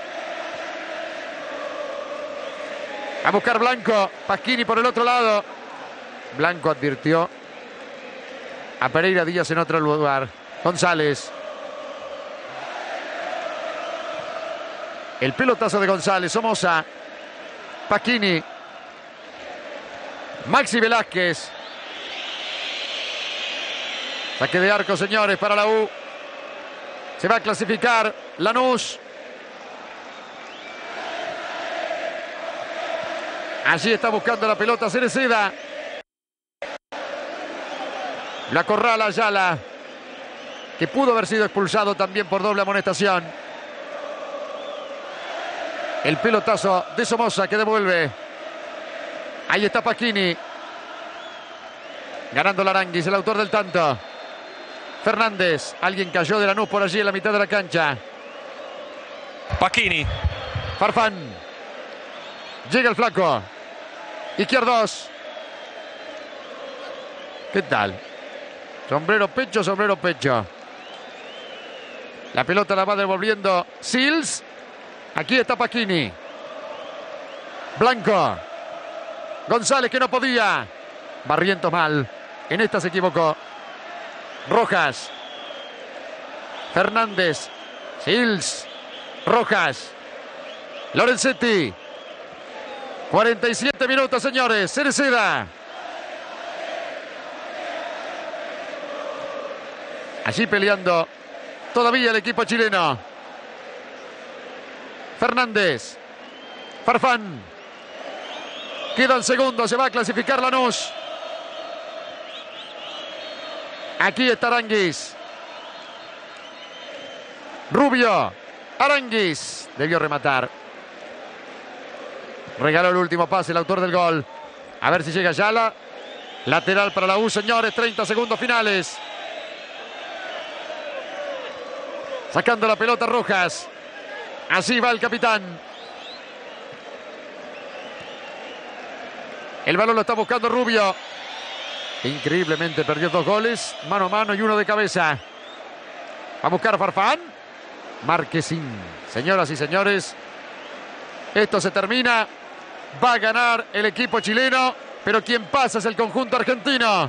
A buscar Blanco. Pasquini por el otro lado. Blanco advirtió a Pereira Díaz en otro lugar. González. El pelotazo de González. Somoza. Pasquini. Maxi Velázquez. Saque de arco, señores, para la U. Se va a clasificar Lanús. Allí está buscando la pelota Cereceda. La corrala Ayala, que pudo haber sido expulsado también por doble amonestación. El pelotazo de Somoza que devuelve. Ahí está Pasquini. Ganando Laranguis, el autor del tanto. Fernández. Alguien cayó de Lanús por allí en la mitad de la cancha. Pasquini. Farfán. Llega el flaco. Izquierdos. ¿Qué tal? Sombrero pecho, sombrero pecho. La pelota la va devolviendo Sils. Aquí está Pasquini. Blanco. González que no podía. Barrientos mal. En esta se equivocó. Rojas. Fernández. Sils. Rojas. Lorenzetti. 47 minutos, señores. Cereceda. Allí peleando todavía el equipo chileno. Fernández. Farfán. Quedan segundos, se va a clasificar Lanús. Aquí está Aranguis. Rubio. Aranguis. Debió rematar. Regaló el último pase, el autor del gol. A ver si llega Ayala. Lateral para la U, señores. 30 segundos finales. Sacando la pelota Rojas. Así va el capitán. El balón lo está buscando Rubio. Increíblemente perdió 2 goles. Mano a mano y uno de cabeza. Va a buscar Farfán. Marquesín. Señoras y señores, esto se termina. Va a ganar el equipo chileno, pero quien pasa es el conjunto argentino.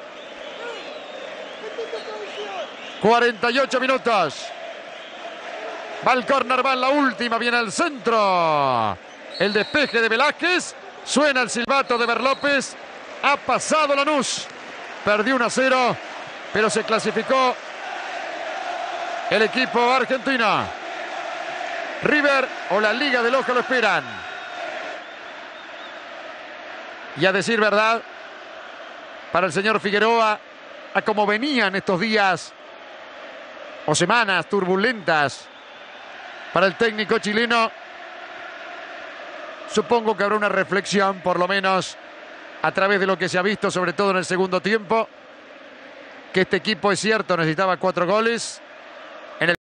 48 minutos. Va el córner, va en la última, viene al centro. El despeje de Velázquez. Suena el silbato de Berlópez. Ha pasado Lanús. Perdió 1-0, pero se clasificó el equipo argentino. River o la Liga de Loja lo esperan. Y a decir verdad, para el señor Figueroa, a como venían estos días o semanas turbulentas para el técnico chileno, supongo que habrá una reflexión, por lo menos a través de lo que se ha visto, sobre todo en el segundo tiempo, que este equipo, es cierto, necesitaba 4 goles.